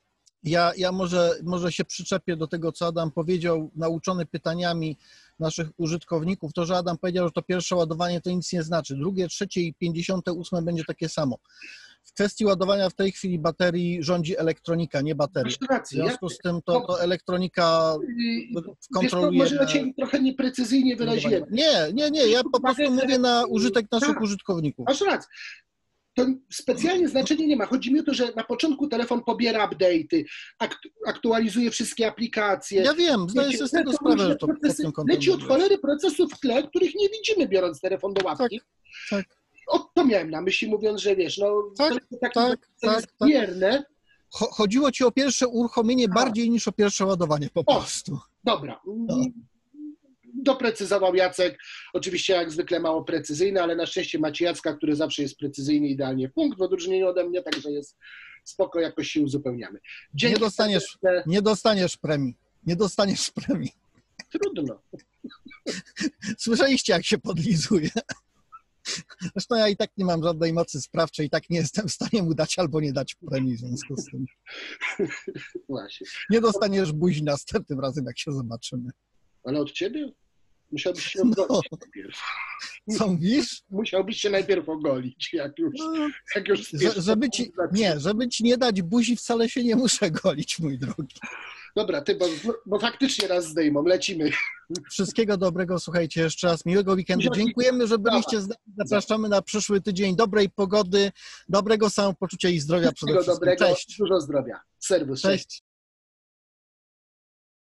Ja może się przyczepię do tego, co Adam powiedział, nauczony pytaniami naszych użytkowników. To, że Adam powiedział, że to pierwsze ładowanie to nic nie znaczy. Drugie, trzecie i 58 będzie takie samo. W kwestii ładowania w tej chwili baterii rządzi elektronika, nie bateria. W związku z tym to elektronika kontroluje... Może ja cię trochę nieprecyzyjnie wyraziłem. Nie, ja po prostu mówię na użytek naszych użytkowników. Masz rację. To specjalnie znaczenie nie ma. Chodzi mi o to, że na początku telefon pobiera update'y, aktualizuje wszystkie aplikacje. Ja wiem, zdaję sobie z tego sprawę, że to pod tym kątem leci od cholery procesów w tle, których nie widzimy, biorąc telefon do łapki. Tak. To miałem na myśli, mówiąc, że wiesz, no tak. bierne. Chodziło ci o pierwsze uruchomienie bardziej niż o pierwsze ładowanie po prostu. Dobra. Doprecyzował Jacek, oczywiście jak zwykle mało precyzyjny, ale na szczęście macie Jacka, który zawsze jest precyzyjny, idealnie w punkt, w odróżnieniu ode mnie, także jest spoko, jakoś się uzupełniamy. Nie dostaniesz premii. Nie dostaniesz premii. Trudno. Słyszeliście, jak się podlizuje. Zresztą ja i tak nie mam żadnej mocy sprawczej, i tak nie jestem w stanie mu dać albo nie dać premii w związku z tym. Właśnie. Nie dostaniesz buzi następnym razem, jak się zobaczymy. Ale od ciebie? Musiałbyś się ogolić najpierw. Co mówisz? Musiałbyś się najpierw ogolić, jak już żeby ci nie dać buzi, wcale się nie muszę golić, mój drogi. Dobra, bo faktycznie raz zdejmą, lecimy. Wszystkiego dobrego, słuchajcie, jeszcze raz miłego weekendu. Dziękujemy, że byliście z nami. Zapraszamy na przyszły tydzień. Dobrej pogody, dobrego samopoczucia i zdrowia przede wszystkim. Dobrego, Cześć. dużo zdrowia. Serwus. Cześć.